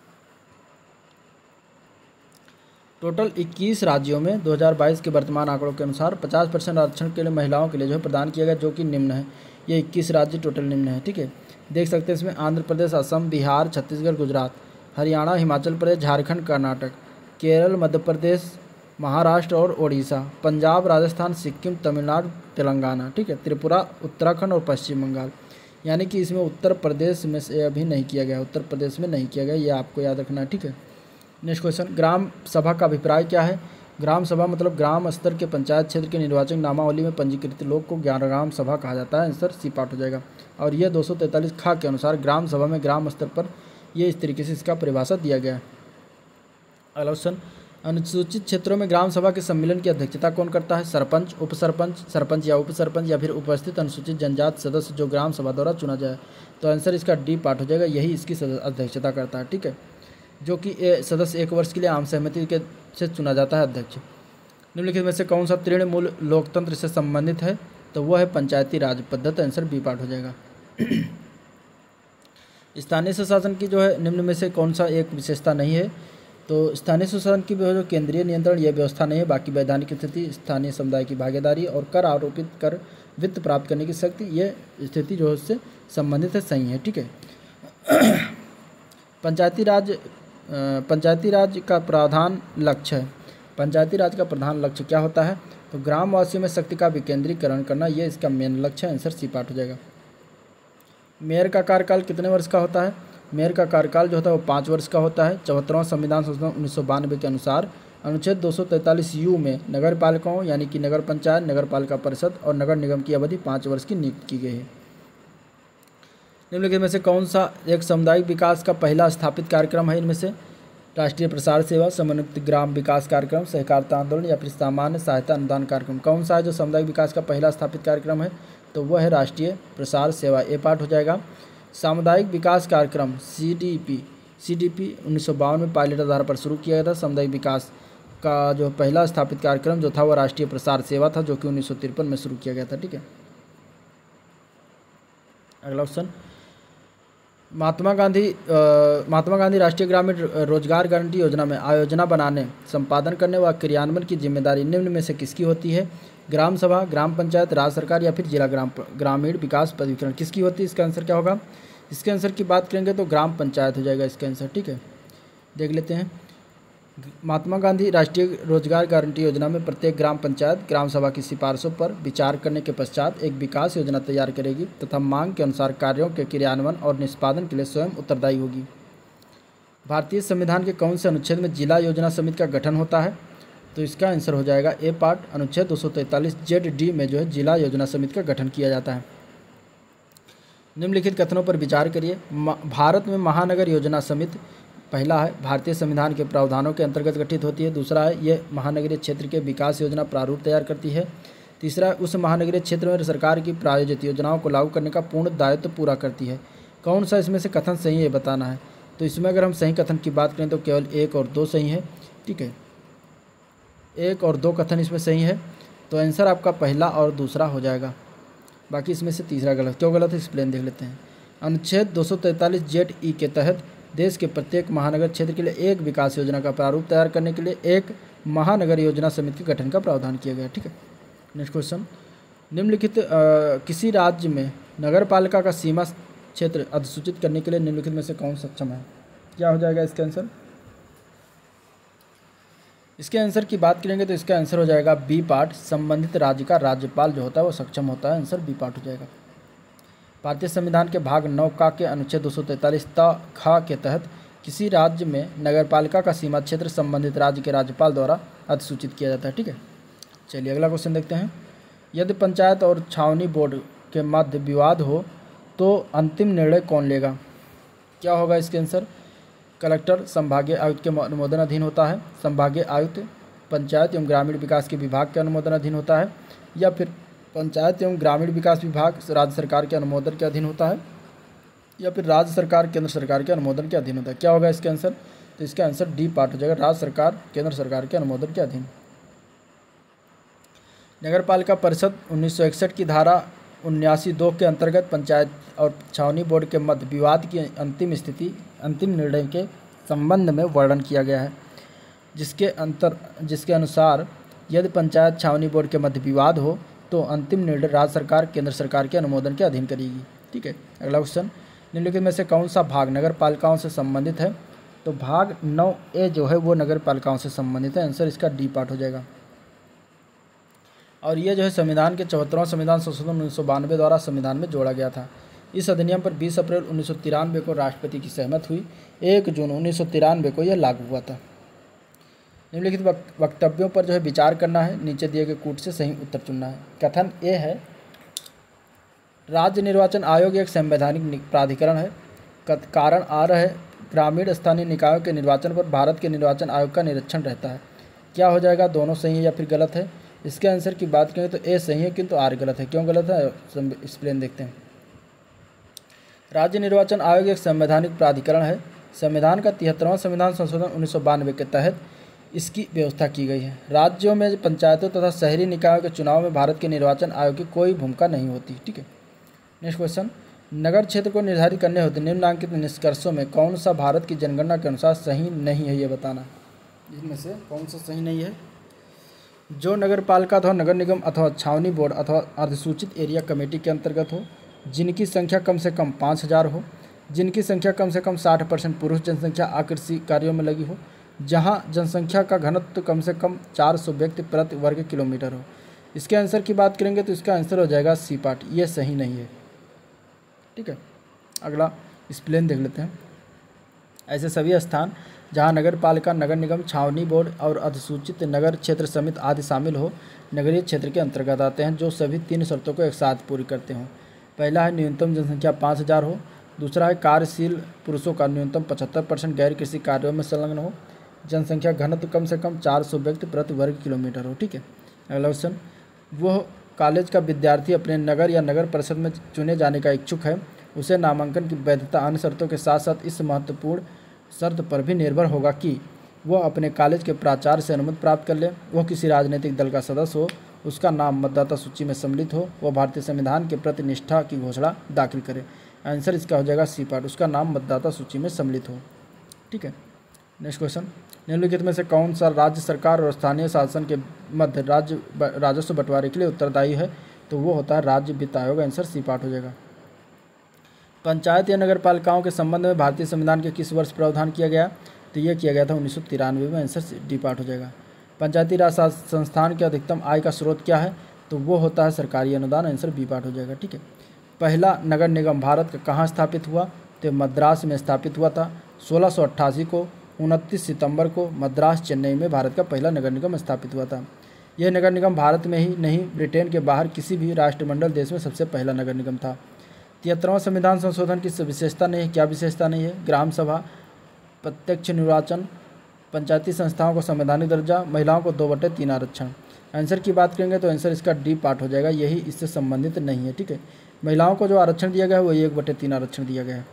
टोटल इक्कीस राज्यों में दो हज़ार बाईस के वर्तमान आंकड़ों के अनुसार पचास परसेंट आरक्षण के लिए महिलाओं के लिए जो है प्रदान किया गया, जो कि निम्न है। ये इक्कीस राज्य टोटल निम्न है। ठीक है, देख सकते हैं इसमें आंध्र प्रदेश, असम, बिहार, छत्तीसगढ़, गुजरात, हरियाणा, हिमाचल प्रदेश, झारखंड, कर्नाटक, केरल, मध्य प्रदेश, महाराष्ट्र और ओडिशा, पंजाब, राजस्थान, सिक्किम, तमिलनाडु, तेलंगाना। ठीक है, त्रिपुरा, उत्तराखंड और पश्चिम बंगाल, यानी कि इसमें उत्तर प्रदेश में से अभी नहीं किया गया, उत्तर प्रदेश में नहीं किया गया, ये आपको याद रखना है। ठीक है, नेक्स्ट क्वेश्चन, ग्राम सभा का अभिप्राय क्या है। ग्राम सभा मतलब ग्राम स्तर के पंचायत क्षेत्र के निर्वाचन नामावली में पंजीकृत लोग को ग्राम सभा कहा जाता है, आंसर सी पार्ट हो जाएगा। और यह दो सौ तैंतालीस खा के अनुसार ग्राम सभा में ग्राम स्तर पर यह इस तरीके से इसका परिभाषा दिया गया है। अगला क्वेश्चन, अनुसूचित क्षेत्रों में ग्राम सभा के सम्मेलन की अध्यक्षता कौन करता है, सरपंच, उप सरपंच, सरपंच या उप सरपंच या फिर उपस्थित अनुसूचित जनजाति सदस्य जो ग्राम सभा द्वारा चुना जाए, तो आंसर इसका डी पार्ट हो जाएगा, यही इसकी अध्यक्षता करता है। ठीक है, जो कि सदस्य एक वर्ष के लिए आम सहमति के से चुना जाता है अध्यक्ष। निम्नलिखित में से कौन सा तृणमूल लोकतंत्र से संबंधित है, तो वह है पंचायती राज पद्धति, आंसर बी पार्ट हो जाएगा। स्थानीय स्वशासन की जो है निम्न में से कौन सा एक विशेषता नहीं है, तो स्थानीय स्वशासन की जो केंद्रीय नियंत्रण यह व्यवस्था नहीं है, बाकी वैधानिक स्थिति, स्थानीय समुदाय की भागीदारी और कर आरोपित कर वित्त प्राप्त करने की शक्ति, यह स्थिति जो है उससे संबंधित है, सही है। ठीक है, पंचायती राज पंचायती राज का प्रधान लक्ष्य है। पंचायती राज का प्रधान लक्ष्य क्या होता है, तो ग्रामवासियों में शक्ति का विकेंद्रीकरण करना, ये इसका मेन लक्ष्य है। आंसर सी पार्ट हो जाएगा। मेयर का कार्यकाल कितने वर्ष का होता है? मेयर का कार्यकाल जो होता है वो पाँच वर्ष का होता है। चौहत्तरवां संविधान संशोधन उन्नीस सौ बानवे के अनुसार अनुच्छेद दो सौ तैंतालीस यू में नगर पालिकाओं यानी कि नगर पंचायत, नगर पालिका परिषद और नगर निगम की अवधि पाँच वर्ष की नियुक्त की गई है। निम्नलिखित में से कौन सा एक सामुदायिक विकास का पहला स्थापित कार्यक्रम है? इनमें से राष्ट्रीय प्रसार सेवा, समन्वित ग्राम विकास कार्यक्रम, सहकारिता आंदोलन या फिर सामान्य सहायता अनुदान कार्यक्रम? कौन सा है जो सामुदायिक विकास का पहला स्थापित कार्यक्रम है? तो वह है राष्ट्रीय प्रसार सेवा। ए पार्ट हो जाएगा। सामुदायिक विकास कार्यक्रम C D P C D P उन्नीस सौ बावन में पायलट आधार पर शुरू किया गया था। सामुदायिक विकास का जो पहला स्थापित कार्यक्रम जो था वह राष्ट्रीय प्रसार सेवा था, जो कि उन्नीस सौ तिरपन में शुरू किया गया था। ठीक है, अगला क्वेश्चन, महात्मा गांधी महात्मा गांधी राष्ट्रीय ग्रामीण रोजगार गारंटी योजना में आयोजना बनाने, संपादन करने व क्रियान्वयन की जिम्मेदारी निम्न में से किसकी होती है? ग्राम सभा, ग्राम पंचायत, राज्य सरकार या फिर जिला ग्राम ग्रामीण विकास प्राधिकरण? किसकी होती है? इसका आंसर क्या होगा? इसके आंसर की बात करेंगे तो ग्राम पंचायत हो जाएगा इसका आंसर। ठीक है, देख लेते हैं। महात्मा गांधी राष्ट्रीय रोजगार गारंटी योजना में प्रत्येक ग्राम पंचायत ग्राम सभा की सिफारिशों पर विचार करने के पश्चात एक विकास योजना तैयार करेगी तथा मांग के अनुसार कार्यों के क्रियान्वयन और निष्पादन के लिए स्वयं उत्तरदायी होगी। भारतीय संविधान के कौन से अनुच्छेद में जिला योजना समिति का गठन होता है? तो इसका आंसर हो जाएगा ए पार्ट, अनुच्छेद दो सौ तैंतालीस जेड डी में जो है जिला योजना समिति का गठन किया जाता है। निम्नलिखित कथनों पर विचार करिए। भारत में महानगर योजना समिति पहला है भारतीय संविधान के प्रावधानों के अंतर्गत गठित होती है। दूसरा है यह महानगरीय क्षेत्र के विकास योजना प्रारूप तैयार करती है। तीसरा है उस महानगरीय क्षेत्र में सरकार की प्रायोजित योजनाओं को लागू करने का पूर्ण दायित्व पूरा करती है। कौन सा इसमें से कथन सही है बताना है। तो इसमें अगर हम सही कथन की बात करें तो केवल एक और दो सही है। ठीक है, एक और दो कथन इसमें सही है, तो आंसर आपका पहला और दूसरा हो जाएगा। बाकी इसमें से तीसरा गलत। क्यों गलत है एक्सप्लेन देख लेते हैं। अनुच्छेद दो सौ तैंतालीस जेड ई के तहत देश के प्रत्येक महानगर क्षेत्र के लिए एक विकास योजना का प्रारूप तैयार करने के लिए एक महानगर योजना समिति के गठन का प्रावधान किया गया। ठीक है, नेक्स्ट क्वेश्चन, निम्नलिखित किसी राज्य में नगर पालिका का सीमा क्षेत्र अधिसूचित करने के लिए निम्नलिखित में से कौन सक्षम है? क्या हो जाएगा इसका आंसर? इसके आंसर की बात करेंगे तो इसका आंसर हो जाएगा बी पार्ट, संबंधित राज्य का राज्यपाल जो होता है वो सक्षम होता है। आंसर बी पार्ट हो जाएगा। भारतीय संविधान के भाग नौ का के अनुच्छेद दो सौ तैंतालीस ता खा के तहत किसी राज्य में नगरपालिका का सीमा क्षेत्र संबंधित राज्य के राज्यपाल द्वारा अधिसूचित किया जाता है। ठीक है, चलिए अगला क्वेश्चन देखते हैं। यदि पंचायत और छावनी बोर्ड के मध्य विवाद हो तो अंतिम निर्णय कौन लेगा? क्या होगा इसके आंसर? कलेक्टर संभागीय आयुक्त के अनुमोदन अधीन होता है, संभागीय आयुक्त पंचायत एवं ग्रामीण विकास के विभाग के अनुमोदन अधीन होता है, या फिर पंचायत एवं ग्रामीण विकास विभाग राज्य सरकार के अनुमोदन के अधीन होता है, या फिर राज्य सरकार केंद्र सरकार के अनुमोदन के अधीन होता है। क्या होगा इसका आंसर? तो इसका आंसर डी पार्ट हो जाएगा, राज्य सरकार केंद्र सरकार के अनुमोदन के अधीन। नगर पालिका परिषद उन्नीस सौ इकसठ की धारा उन्यासी दो के अंतर्गत पंचायत और छावनी बोर्ड के मध्य विवाद की अंतिम स्थिति अंतिम निर्णय के संबंध में वर्णन किया गया है, जिसके अंतर जिसके अनुसार यदि पंचायत छावनी बोर्ड के मध्य विवाद हो तो अंतिम निर्णय राज्य सरकार केंद्र सरकार के अनुमोदन के अधीन करेगी। ठीक है, अगला क्वेश्चन, निम्नलिखित में से कौन सा भाग नगर पालिकाओं से संबंधित है? तो भाग नौ ए जो है वो नगर पालिकाओं से संबंधित है। आंसर इसका डी पार्ट हो जाएगा। और ये जो है संविधान के चौहत्तरवां संविधान संशोधन उन्नीस सौ बानवे द्वारा संविधान में जोड़ा गया था। इस अधिनियम पर बीस अप्रैल उन्नीस सौ तिरानवे को राष्ट्रपति की सहमत हुई। एक जून उन्नीस सौ तिरानवे को यह लागू हुआ था। निम्नलिखित वक्तव्यों पर जो है विचार करना है, नीचे दिए गए कूट से सही उत्तर चुनना है। कथन ए है, राज्य निर्वाचन आयोग एक संवैधानिक प्राधिकरण है। कारण आ रहा है ग्रामीण स्थानीय निकायों के निर्वाचन पर भारत के निर्वाचन आयोग का निरीक्षण रहता है। क्या हो जाएगा? दोनों सही है या फिर गलत है? इसके आंसर की बात करें तो ए सही है किंतु आर गलत है। क्यों गलत है एक्सप्लेन देखते हैं। राज्य निर्वाचन आयोग एक संवैधानिक प्राधिकरण है। संविधान का तिहत्तरवां संविधान संशोधन उन्नीस सौ बानवे के तहत इसकी व्यवस्था की गई है। राज्यों में पंचायतों तथा शहरी निकायों के चुनाव में भारत के निर्वाचन आयोग की कोई भूमिका नहीं होती। ठीक है, नेक्स्ट क्वेश्चन, नगर क्षेत्र को निर्धारित करने होते निम्नलिखित निष्कर्षों में कौन सा भारत की जनगणना के अनुसार सही नहीं है, ये बताना। इसमें से कौन सा सही नहीं है? जो नगर पालिका अथवा नगर निगम अथवा छावनी बोर्ड अथवा अधिसूचित एरिया कमेटी के अंतर्गत हो, जिनकी संख्या कम से कम पाँच हज़ार हो, जिनकी संख्या कम से कम साठ परसेंट पुरुष जनसंख्या आकृषि कार्यों में लगी हो, जहां जनसंख्या का घनत्व कम से कम चार सौ व्यक्ति प्रति वर्ग किलोमीटर हो, इसके आंसर की बात करेंगे तो इसका आंसर हो जाएगा सी पार्ट, ये सही नहीं है। ठीक है, अगला स्प्लेन देख लेते हैं। ऐसे सभी स्थान जहां नगर पालिका, नगर निगम, छावनी बोर्ड और अधिसूचित नगर क्षेत्र समिति आदि शामिल हो, नगरीय क्षेत्र के अंतर्गत आते हैं, जो सभी तीन शर्तों को एक साथ पूरी करते हों। पहला है न्यूनतम जनसंख्या पाँच हज़ार हो, दूसरा है कार्यशील पुरुषों का न्यूनतम पचहत्तर परसेंट गैर कृषि कार्यों में संलग्न हो, जनसंख्या घनत्व कम से कम चार सौ व्यक्ति प्रति वर्ग किलोमीटर हो। ठीक है, अगला क्वेश्चन, वह कॉलेज का विद्यार्थी अपने नगर या नगर परिषद में चुने जाने का इच्छुक है, उसे नामांकन की वैधता अन्य शर्तों के साथ साथ इस महत्वपूर्ण शर्त पर भी निर्भर होगा कि वह अपने कॉलेज के प्राचार्य से अनुमति प्राप्त कर ले, वह किसी राजनीतिक दल का सदस्य हो, उसका नाम मतदाता सूची में सम्मिलित हो, वह भारतीय संविधान के प्रति निष्ठा की घोषणा दाखिल करे। आंसर इसका हो जाएगा सी पार्ट, उसका नाम मतदाता सूची में सम्मिलित हो। ठीक है, नेक्स्ट क्वेश्चन, निम्नलिखित में से कौन सा राज्य सरकार और स्थानीय शासन के मध्य राज्य राजस्व बंटवारे के लिए उत्तरदायी है? तो वो होता है राज्य वित्त आयोग। आंसर सी पार्ट हो जाएगा। पंचायत या नगर पालिकाओं के संबंध में भारतीय संविधान के किस वर्ष प्रावधान किया गया? तो ये किया गया था उन्नीस सौ तिरानवे में। आंसर डी पार्ट हो जाएगा। पंचायती राज संस्थान के अधिकतम आय का स्रोत क्या है? तो वो होता है सरकारी अनुदान। आंसर बी पार्ट हो जाएगा। ठीक है, पहला नगर निगम भारत का कहाँ स्थापित हुआ? तो मद्रास में स्थापित हुआ था सोलह सौ अट्ठासी को। उनतीस सितंबर को मद्रास चेन्नई में भारत का पहला नगर निगम स्थापित हुआ था। यह नगर निगम भारत में ही नहीं ब्रिटेन के बाहर किसी भी राष्ट्रमंडल देश में सबसे पहला नगर निगम था। तिहत्तरवां संविधान संशोधन की विशेषता नहीं है। क्या विशेषता नहीं है? ग्राम सभा, प्रत्यक्ष निर्वाचन, पंचायती संस्थाओं को संवैधानिक दर्जा, महिलाओं को दो बटे तीन आरक्षण। आंसर की बात करेंगे तो आंसर इसका डी पार्ट हो जाएगा, यही इससे संबंधित नहीं है। ठीक है, महिलाओं को जो आरक्षण दिया गया है वो एक बटे तीन आरक्षण दिया गया है।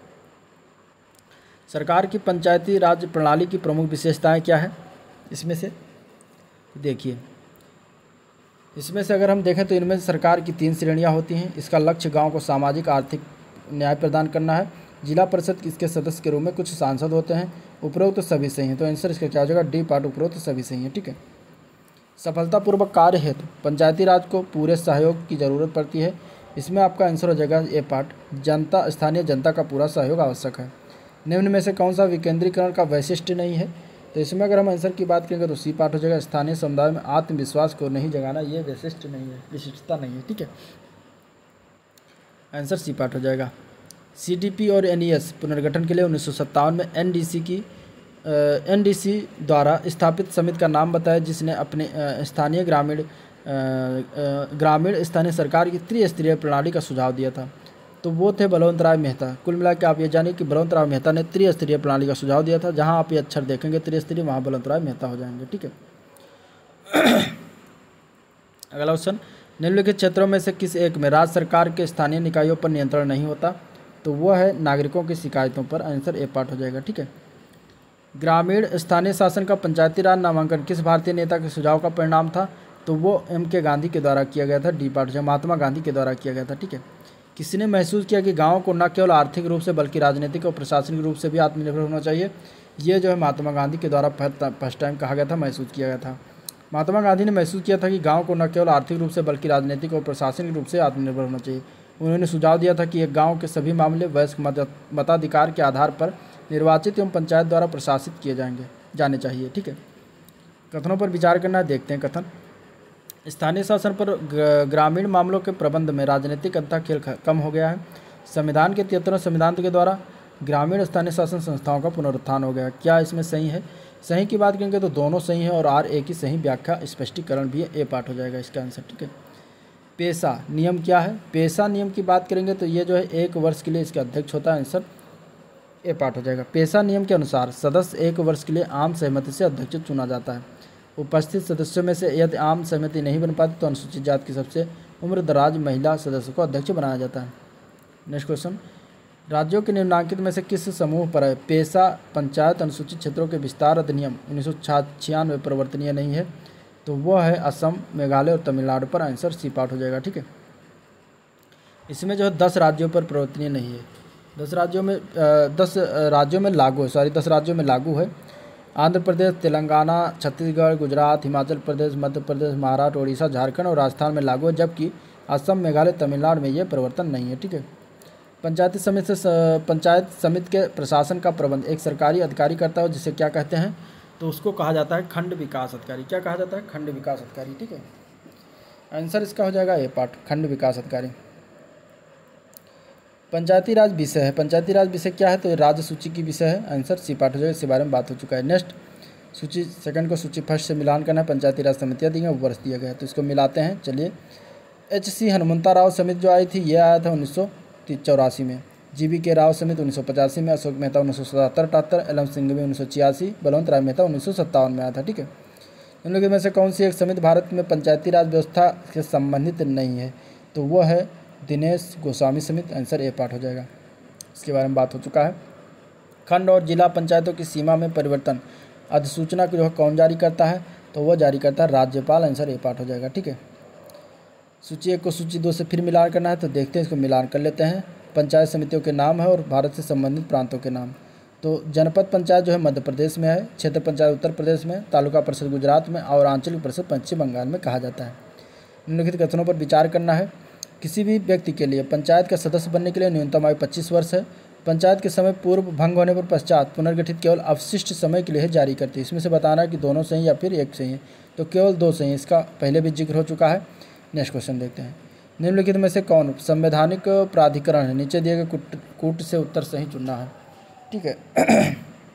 सरकार की पंचायती राज प्रणाली की प्रमुख विशेषताएं क्या है? इसमें से देखिए, इसमें से अगर हम देखें तो इनमें सरकार की तीन श्रेणियां होती हैं। इसका लक्ष्य गांव को सामाजिक आर्थिक न्याय प्रदान करना है। जिला परिषद इसके सदस्य के रूप में कुछ सांसद होते हैं। उपरोक्त सभी सही हैं, तो आंसर इसका क्या हो जाएगा? डी पार्ट, उपरोक्त सभी सही हैं। ठीक है, सफलतापूर्वक कार्य हेतु पंचायती राज को पूरे सहयोग की जरूरत पड़ती है। इसमें आपका आंसर हो जाएगा ए पार्ट, जनता स्थानीय जनता का पूरा सहयोग आवश्यक है। निम्न में से कौन सा विकेंद्रीकरण का वैशिष्ट्य नहीं है? तो इसमें अगर हम आंसर की बात करेंगे तो सी पार्ट हो जाएगा, स्थानीय समुदाय में आत्मविश्वास को नहीं जगाना, ये वैशिष्ट्य नहीं है, विशिष्टता नहीं है। ठीक है, आंसर सी पार्ट हो जाएगा। सीडीपी और एनईएस पुनर्गठन के लिए उन्नीस सौ सत्तावन में एनडीसी की एनडीसी द्वारा स्थापित समिति का नाम बताया, जिसने अपने स्थानीय ग्रामीण ग्रामीण स्थानीय सरकार की त्रिस्तरीय प्रणाली का सुझाव दिया था। तो वो थे बलवंत राय मेहता। कुल मिला के आप ये जानिए कि बलवंत राय मेहता ने त्रिस्तरीय प्रणाली का सुझाव दिया था। जहां आप ये अक्षर देखेंगे त्रिस्तरीय, वहाँ बलवंत राय मेहता हो जाएंगे। ठीक है, अगला क्वेश्चन, निम्नलिखित क्षेत्रों में से किस एक में राज्य सरकार के स्थानीय निकायों पर नियंत्रण नहीं होता? तो वह है नागरिकों की शिकायतों पर। आंसर ए पार्ट हो जाएगा। ठीक है, ग्रामीण स्थानीय शासन का पंचायती राज नामांकन किस भारतीय नेता के सुझाव का परिणाम था? तो वो एम के गांधी के द्वारा किया गया था। डी पार्ट जो महात्मा गांधी के द्वारा किया गया था। ठीक है, किसी महसूस किया कि गाँव को न केवल आर्थिक रूप से बल्कि राजनीतिक और प्रशासनिक रूप से भी आत्मनिर्भर होना चाहिए? ये जो है महात्मा गांधी के द्वारा फर्स्ट टाइम कहा गया था, महसूस किया गया था। महात्मा गांधी ने महसूस किया था कि गांव को न केवल आर्थिक रूप से बल्कि राजनीतिक और प्रशासनिक रूप से आत्मनिर्भर होना चाहिए। उन्होंने सुझाव दिया था कि एक गाँव के सभी मामले वयस्क मताधिकार के आधार पर निर्वाचित एवं पंचायत द्वारा प्रशासित किए जाएंगे जाने चाहिए। ठीक है, कथनों पर विचार करना है, देखते हैं कथन। स्थानीय शासन पर ग्रामीण मामलों के प्रबंध में राजनीतिक अंतः खेल कम हो गया है। संविधान के तिहत्तरवें संविधान के द्वारा ग्रामीण स्थानीय शासन संस्थाओं का पुनरुत्थान हो गया। क्या इसमें सही है? सही की बात करेंगे तो दोनों सही है और आर ए की सही व्याख्या स्पष्टीकरण भी है। ए पार्ट हो जाएगा इसका आंसर। ठीक है, पेशा नियम क्या है? पेशा नियम की बात करेंगे तो ये जो है एक वर्ष के लिए इसका अध्यक्ष होता है। आंसर ए पार्ट हो जाएगा। पेशा नियम के अनुसार सदस्य एक वर्ष के लिए आम सहमति से अध्यक्ष चुना जाता है। उपस्थित सदस्यों में से यदि आम सहमति नहीं बन पाती तो अनुसूचित जाति की सबसे उम्रदराज महिला सदस्य को अध्यक्ष बनाया जाता है। नेक्स्ट क्वेश्चन, राज्यों के निम्नांकित में से किस समूह पर है पेशा पंचायत अनुसूचित क्षेत्रों के विस्तार अधिनियम उन्नीस सौ छियानवे परिवर्तनीय नहीं है? तो वह है असम, मेघालय और तमिलनाडु पर। आंसर सी पार्ट हो जाएगा। ठीक है, इसमें जो है दस राज्यों पर परिवर्तनीय नहीं है। दस राज्यों में दस राज्यों में लागू है, सॉरी दस राज्यों में लागू है। आंध्र प्रदेश, तेलंगाना, छत्तीसगढ़, गुजरात, हिमाचल प्रदेश, मध्य प्रदेश, महाराष्ट्र, उड़ीसा, झारखंड और राजस्थान में लागू है, जबकि असम, मेघालय, तमिलनाडु में ये परिवर्तन नहीं है। ठीक है, पंचायती समिति से पंचायत समिति के प्रशासन का प्रबंध एक सरकारी अधिकारी करता है, जिसे क्या कहते हैं? तो उसको कहा जाता है खंड विकास अधिकारी। क्या कहा जाता है? खंड विकास अधिकारी। ठीक है, आंसर इसका हो जाएगा ए पार्ट, खंड विकास अधिकारी। पंचायती राज विषय है, पंचायती राज विषय क्या है, तो ये राज्य सूची की विषय है, आंसर सी पार्ट हो जाएगा, इसके बारे में बात हो चुका है। नेक्स्ट, सूची सेकंड को सूची फर्स्ट से मिलान करना है, पंचायती राज समितियाँ दी हैं, वर्ष दिया गया है, तो इसको मिलाते हैं। चलिए, एच सी हनुमंता राव समिति जो आई थी ये आया था उन्नीस सौ चौरासी में, जी बी के राव समिति उन्नीस सौ पचासी में, अशोक मेहता उन्नीस सौ सतहत्तर अठहत्तर, एल एम सिंघवी उन्नीस सौ छियासी, बलवंत राय मेहता उन्नीस सौ सत्तावन में आया था। ठीक है, इन लोगों में से कौन सी एक समिति भारत में पंचायती राज व्यवस्था से संबंधित नहीं है, तो वो है दिनेश गोस्वामी समिति, आंसर ए पार्ट हो जाएगा, इसके बारे में बात हो चुका है। खंड और जिला पंचायतों की सीमा में परिवर्तन अधिसूचना को जो है कौन जारी करता है, तो वह जारी करता है राज्यपाल, आंसर ए पार्ट हो जाएगा। ठीक है, सूची एक को सूची दो से फिर मिलान करना है, तो देखते हैं, इसको मिलान कर लेते हैं। पंचायत समितियों के नाम है और भारत से संबंधित प्रांतों के नाम, तो जनपद पंचायत जो है मध्य प्रदेश में है, क्षेत्र पंचायत उत्तर प्रदेश में, तालुका परिषद गुजरात में और आंचलिक परिषद पश्चिम बंगाल में कहा जाता है। निम्नलिखित कथनों पर विचार करना है। किसी भी व्यक्ति के लिए पंचायत का सदस्य बनने के लिए न्यूनतम आयु पच्चीस वर्ष है। पंचायत के समय पूर्व भंग होने पर पश्चात पुनर्गठित केवल अवशिष्ट समय के लिए जारी करती है। इसमें से बताना है कि दोनों सही या फिर एक सही है, तो केवल दो सही है, इसका पहले भी जिक्र हो चुका है। नेक्स्ट क्वेश्चन देखते हैं, निम्नलिखित में से कौन संवैधानिक प्राधिकरण है, नीचे दिए गए कूट कूट से उत्तर सही चुनना है। ठीक है,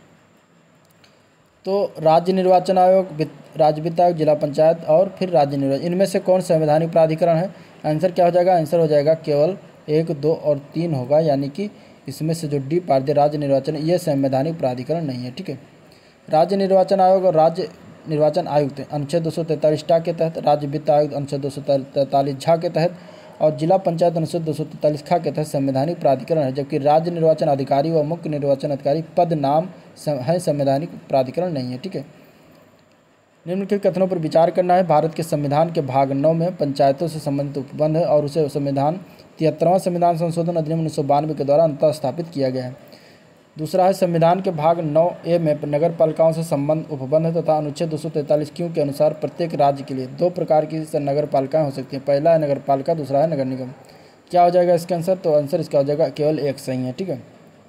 तो राज्य निर्वाचन आयोग, राज्य वित्त आयोग, जिला पंचायत और फिर राज्य निर्वाचन, इनमें से कौन संवैधानिक प्राधिकरण है, आंसर क्या हो जाएगा, आंसर हो जाएगा केवल एक, दो और तीन होगा, यानी कि इसमें से जो डी पार्ट दे राज्य निर्वाचन, ये संवैधानिक प्राधिकरण नहीं है। ठीक है, राज्य निर्वाचन आयोग और राज्य निर्वाचन आयुक्त अनुच्छेद दो सौ तैंतालीस टा के तहत, राज्य वित्त आयुक्त अनुच्छेद दो सौ तैंतालीस झा के तहत और जिला पंचायत अनुच्छेद दो सौ तैंतालीस खा के तहत संवैधानिक प्राधिकरण है, जबकि राज्य निर्वाचन अधिकारी व मुख्य निर्वाचन अधिकारी पद नाम है संवैधानिक प्राधिकरण नहीं है। ठीक है, निम्नलिखित कथनों पर विचार करना है। भारत के संविधान के भाग नौ में पंचायतों से संबंधित उपबंध है और उसे संविधान तिहत्तरवां संविधान संशोधन अधिनियम उन्नीस सौ बानवे के द्वारा अंततः स्थापित किया गया है। दूसरा है, संविधान के भाग नौ ए में नगर पालिकाओं से संबंध उपबंध है तथा अनुच्छेद दो सौ तैंतालीस क्यू के अनुसार प्रत्येक राज्य के लिए दो प्रकार की नगर पालिकाएँ हो सकती हैं, पहला है नगर पालिका, दूसरा है नगर निगम। क्या हो जाएगा इसका आंसर, तो आंसर इसका हो जाएगा केवल एक सही है। ठीक है,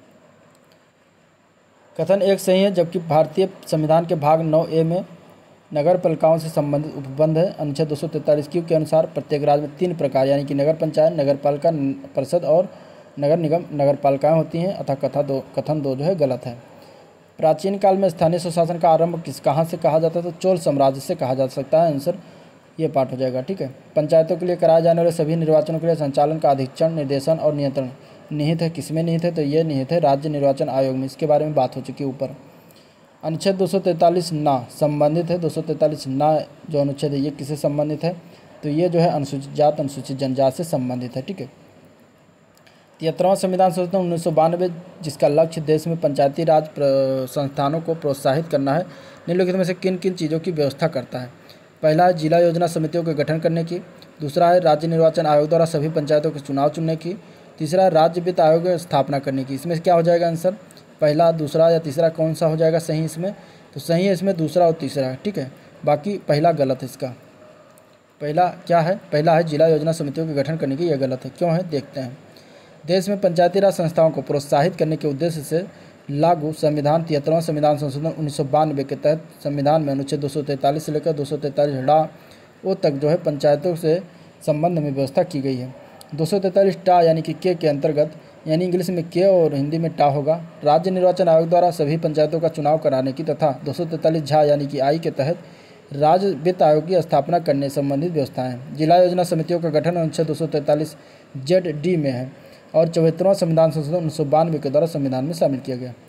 कथन एक सही है, जबकि भारतीय संविधान के भाग नौ ए में नगर पालिकाओं से संबंधित उपबंध है। अनुच्छेद दो सौ तैंतालीस क्यू के अनुसार प्रत्येक राज्य में तीन प्रकार यानी कि नगर पंचायत, नगर पालिका परिषद और नगर निगम नगर पालिकाएँ होती हैं, अतः कथा दो कथन दो जो है गलत है। प्राचीन काल में स्थानीय स्वशासन का आरंभ किस कहाँ से कहा जाता था, तो चोल साम्राज्य से कहा जा सकता है, आंसर ये पार्ट हो जाएगा। ठीक है, पंचायतों के लिए कराए जाने वाले सभी निर्वाचनों के लिए संचालन का अधीक्षण, निर्देशन और नियंत्रण निहित है, किसमें निहित है, तो ये निहित है राज्य निर्वाचन आयोग में, इसके बारे में बात हो चुकी है ऊपर। अनुच्छेद दो सौ तैंतालीस ना संबंधित है, दो सौ तैंतालीस ना जो अनुच्छेद है ये किससे संबंधित है, तो ये जो है अनुसूचित जात अनुसूचित जनजाति से संबंधित है। ठीक है, तिहत्तरवां संविधान संशोधन उन्नीस सौ बानवे जिसका लक्ष्य देश में पंचायती राज संस्थानों को प्रोत्साहित करना है, निम्नलिखित में से किन किन चीज़ों की व्यवस्था करता है। पहला है जिला योजना समितियों के गठन करने की, दूसरा है राज्य निर्वाचन आयोग द्वारा सभी पंचायतों के चुनाव चुनने की, तीसरा है राज्य वित्त आयोग की स्थापना करने की। इसमें क्या हो जाएगा आंसर, पहला, दूसरा या तीसरा कौन सा हो जाएगा सही इसमें, तो सही है इसमें दूसरा और तीसरा। ठीक है, बाकी पहला गलत है इसका। पहला क्या है, पहला है जिला योजना समितियों के गठन करने की, यह गलत है, क्यों है देखते हैं। देश में पंचायती राज संस्थाओं को प्रोत्साहित करने के उद्देश्य से लागू संविधान तिहत्तरवां संविधान संशोधन उन्नीस सौ बानवे के तहत संविधान में अनुच्छेद दो सौ तैंतालीस से लेकर दो सौ तैंतालीस डा ओ तक जो है पंचायतों से संबंध में व्यवस्था की गई है। दो सौ तैंतालीस टा यानी कि के के अंतर्गत, यानी इंग्लिश में के और हिंदी में टा होगा, राज्य निर्वाचन आयोग द्वारा सभी पंचायतों का चुनाव कराने की तथा दो सौ तैंतालीस झा यानी कि आई के तहत राज्य वित्त आयोग की स्थापना करने संबंधित व्यवस्थाएं। जिला योजना समितियों का गठन अनुच्छेद दो सौ तैंतालीस जेड डी में है और चौहत्तरवां संविधान संशोधन उन्नीस सौ बानवे के द्वारा संविधान में शामिल किया गया।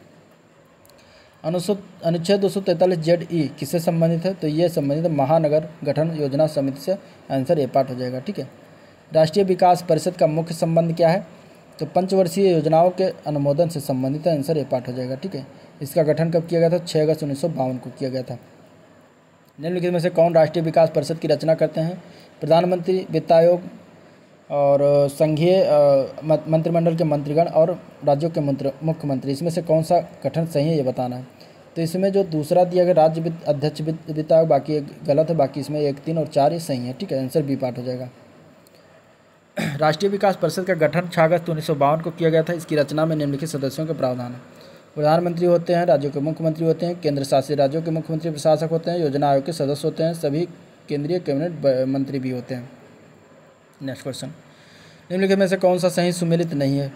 अनुच्छेद दो सौ तैंतालीस जेड ई किससे संबंधित है, तो ये संबंधित महानगर गठन योजना समिति से, आंसर ए पार्ट हो जाएगा। ठीक है, राष्ट्रीय विकास परिषद का मुख्य संबंध क्या है, तो पंचवर्षीय योजनाओं के अनुमोदन से संबंधित है, आंसर ए पार्ट हो जाएगा। ठीक है, इसका गठन कब किया गया था, छः अगस्त उन्नीस सौ बावन को किया गया था। निम्नलिखित में से कौन राष्ट्रीय विकास परिषद की रचना करते हैं, प्रधानमंत्री, वित्त आयोग और संघीय मंत्रिमंडल के मंत्रीगण और राज्यों के मंत्री मुख्यमंत्री। इसमें से कौन सा गठन सही है ये बताना है। तो इसमें जो दूसरा दिया गया राज्य वित्त अध्यक्ष वित्त आयोग, बाकी एक गलत है, बाकी इसमें एक, तीन और चार ये सही है। ठीक है, आंसर बी पार्ट हो जाएगा। राष्ट्रीय विकास परिषद का गठन छः अगस्त उन्नीस सौ बावन को किया गया था। इसकी रचना में निम्नलिखित सदस्यों के प्रावधान है। प्रधानमंत्री होते हैं, राज्यों के मुख्यमंत्री होते हैं, केंद्र शासित राज्यों के मुख्यमंत्री प्रशासक होते हैं, योजना आयोग के सदस्य होते हैं, सभी केंद्रीय कैबिनेट मंत्री भी होते हैं। नेक्स्ट क्वेश्चन, निम्नलिखित में से कौन सा सही सुमेलित नहीं है?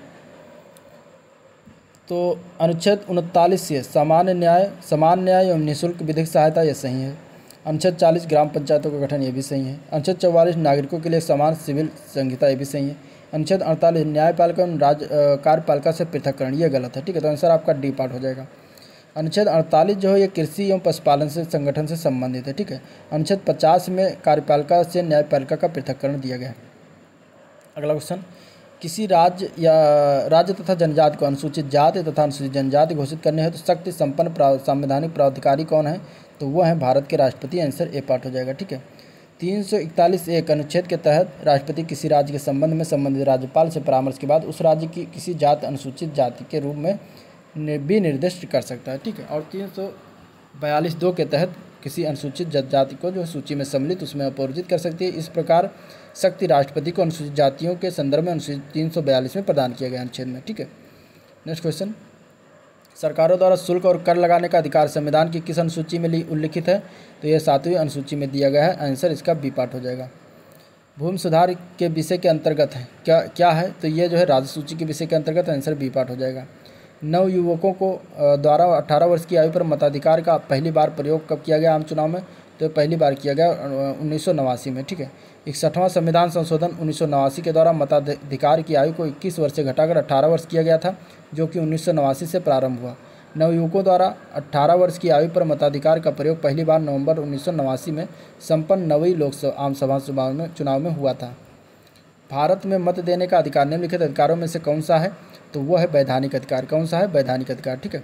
तो अनुच्छेद उनतालीस से सामान्य न्याय, समान न्याय एवं निःशुल्क विधिक सहायता, यह सही है। अनुच्छेद चालीस ग्राम पंचायतों का गठन, ये भी सही है। अनुच्छेद चौवालीस नागरिकों के लिए समान सिविल संहिता, ये भी सही है। अनुच्छेद अड़तालीस न्यायपालिका एवं राज्य कार्यपालिका से पृथककरण, ये गलत है। ठीक है, तो आंसर आपका डी पार्ट हो जाएगा। अनुच्छेद अड़तालीस जो है ये कृषि एवं पशुपालन से संगठन से संबंधित है। ठीक है, अनुच्छेद पचास में कार्यपालिका से न्यायपालिका का पृथककरण दिया गया है। अगला क्वेश्चन, किसी राज्य या राज्य तथा जनजाति को अनुसूचित जाति तथा अनुसूचित जनजाति घोषित करने हेतु तो शक्ति संपन्न संवैधानिक प्राधिकारी कौन है? तो वो है भारत के राष्ट्रपति। आंसर ए पार्ट हो जाएगा। ठीक है, तीन सौ इकतालीस एक अनुच्छेद के तहत राष्ट्रपति किसी राज्य के संबंध में संबंधित राज्यपाल से परामर्श के बाद उस राज्य की किसी जाति अनुसूचित जाति के रूप में भी निर्दिष्ट कर सकता है। ठीक है, और तीन सौ बयालीस दो के तहत किसी अनुसूचित जाति को जो सूची में सम्मिलित उसमें अपवर्जित कर सकती है। इस प्रकार शक्ति राष्ट्रपति को अनुसूचित जातियों के संदर्भ में अनुसूचित तीन सौ बयालीस में प्रदान किया गया अनुच्छेद में। ठीक है, नेक्स्ट क्वेश्चन, सरकारों द्वारा शुल्क और कर लगाने का अधिकार संविधान की किस अनुसूची में उल्लिखित है? तो यह सातवीं अनुसूची में दिया गया है। आंसर इसका बी पार्ट हो जाएगा। भूमि सुधार के विषय के अंतर्गत है क्या क्या है? तो ये जो है राज्य सूची के विषय के अंतर्गत, आंसर बी पार्ट हो जाएगा। नव युवकों को द्वारा अठारह वर्ष की आयु पर मताधिकार का पहली बार प्रयोग कब किया गया आम चुनाव में? तो पहली बार किया गया उन्नीस सौ नवासी में। ठीक है, इकसठवां संविधान संशोधन उन्नीस सौ नवासी के द्वारा मताधिकार की आयु को इक्कीस वर्ष से घटाकर अठारह वर्ष किया गया था, जो कि उन्नीस सौ नवासी से प्रारंभ हुआ। नवयुवकों द्वारा अठारह वर्ष की आयु पर मताधिकार का प्रयोग पहली बार नवंबर उन्नीस सौ नवासी में संपन्न नवीं लोकसभा आम सभा चुनाव में चुनाव में हुआ था। भारत में मत देने का अधिकार निम्नलिखित अधिकारों में से कौन सा है? तो वह है वैधानिक अधिकार। कौन सा है? वैधानिक अधिकार। ठीक है,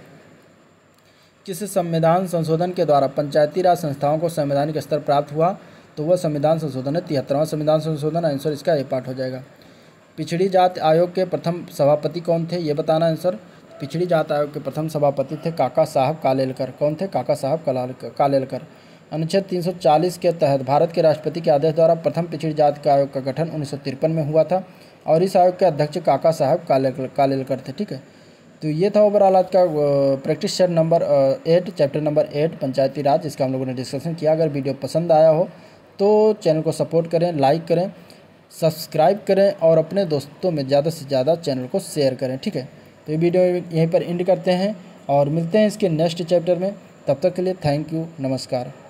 किस संविधान संशोधन के द्वारा पंचायती राज संस्थाओं को संवैधानिक स्तर प्राप्त हुआ? तो वह संविधान संशोधन है तिहत्तरवां संविधान संशोधन। आंसर इसका ए पार्ट हो जाएगा। पिछड़ी जाति आयोग के प्रथम सभापति कौन थे? ये बताना आंसर। पिछड़ी जाति आयोग के प्रथम सभापति थे काका साहब कालेलकर। कौन थे? काका साहब कालेलकर। अनुच्छेद तीन सौ चालीस के तहत भारत के राष्ट्रपति के आदेश द्वारा प्रथम पिछड़ी जाति का आयोग का गठन उन्नीस सौ तिरपन में हुआ था और इस आयोग के अध्यक्ष काका साहब कालेलकर थे। ठीक है, तो ये था ओवरऑल आज का practice set number eight, chapter number eight Panchayati Raj, इसका हम लोगों ने डिस्कशन किया। अगर वीडियो पसंद आया हो तो चैनल को सपोर्ट करें, लाइक करें, सब्सक्राइब करें और अपने दोस्तों में ज़्यादा से ज़्यादा चैनल को शेयर करें। ठीक है, तो ये वीडियो यहीं पर एंड करते हैं और मिलते हैं इसके नेक्स्ट चैप्टर में। तब तक के लिए थैंक यू, नमस्कार।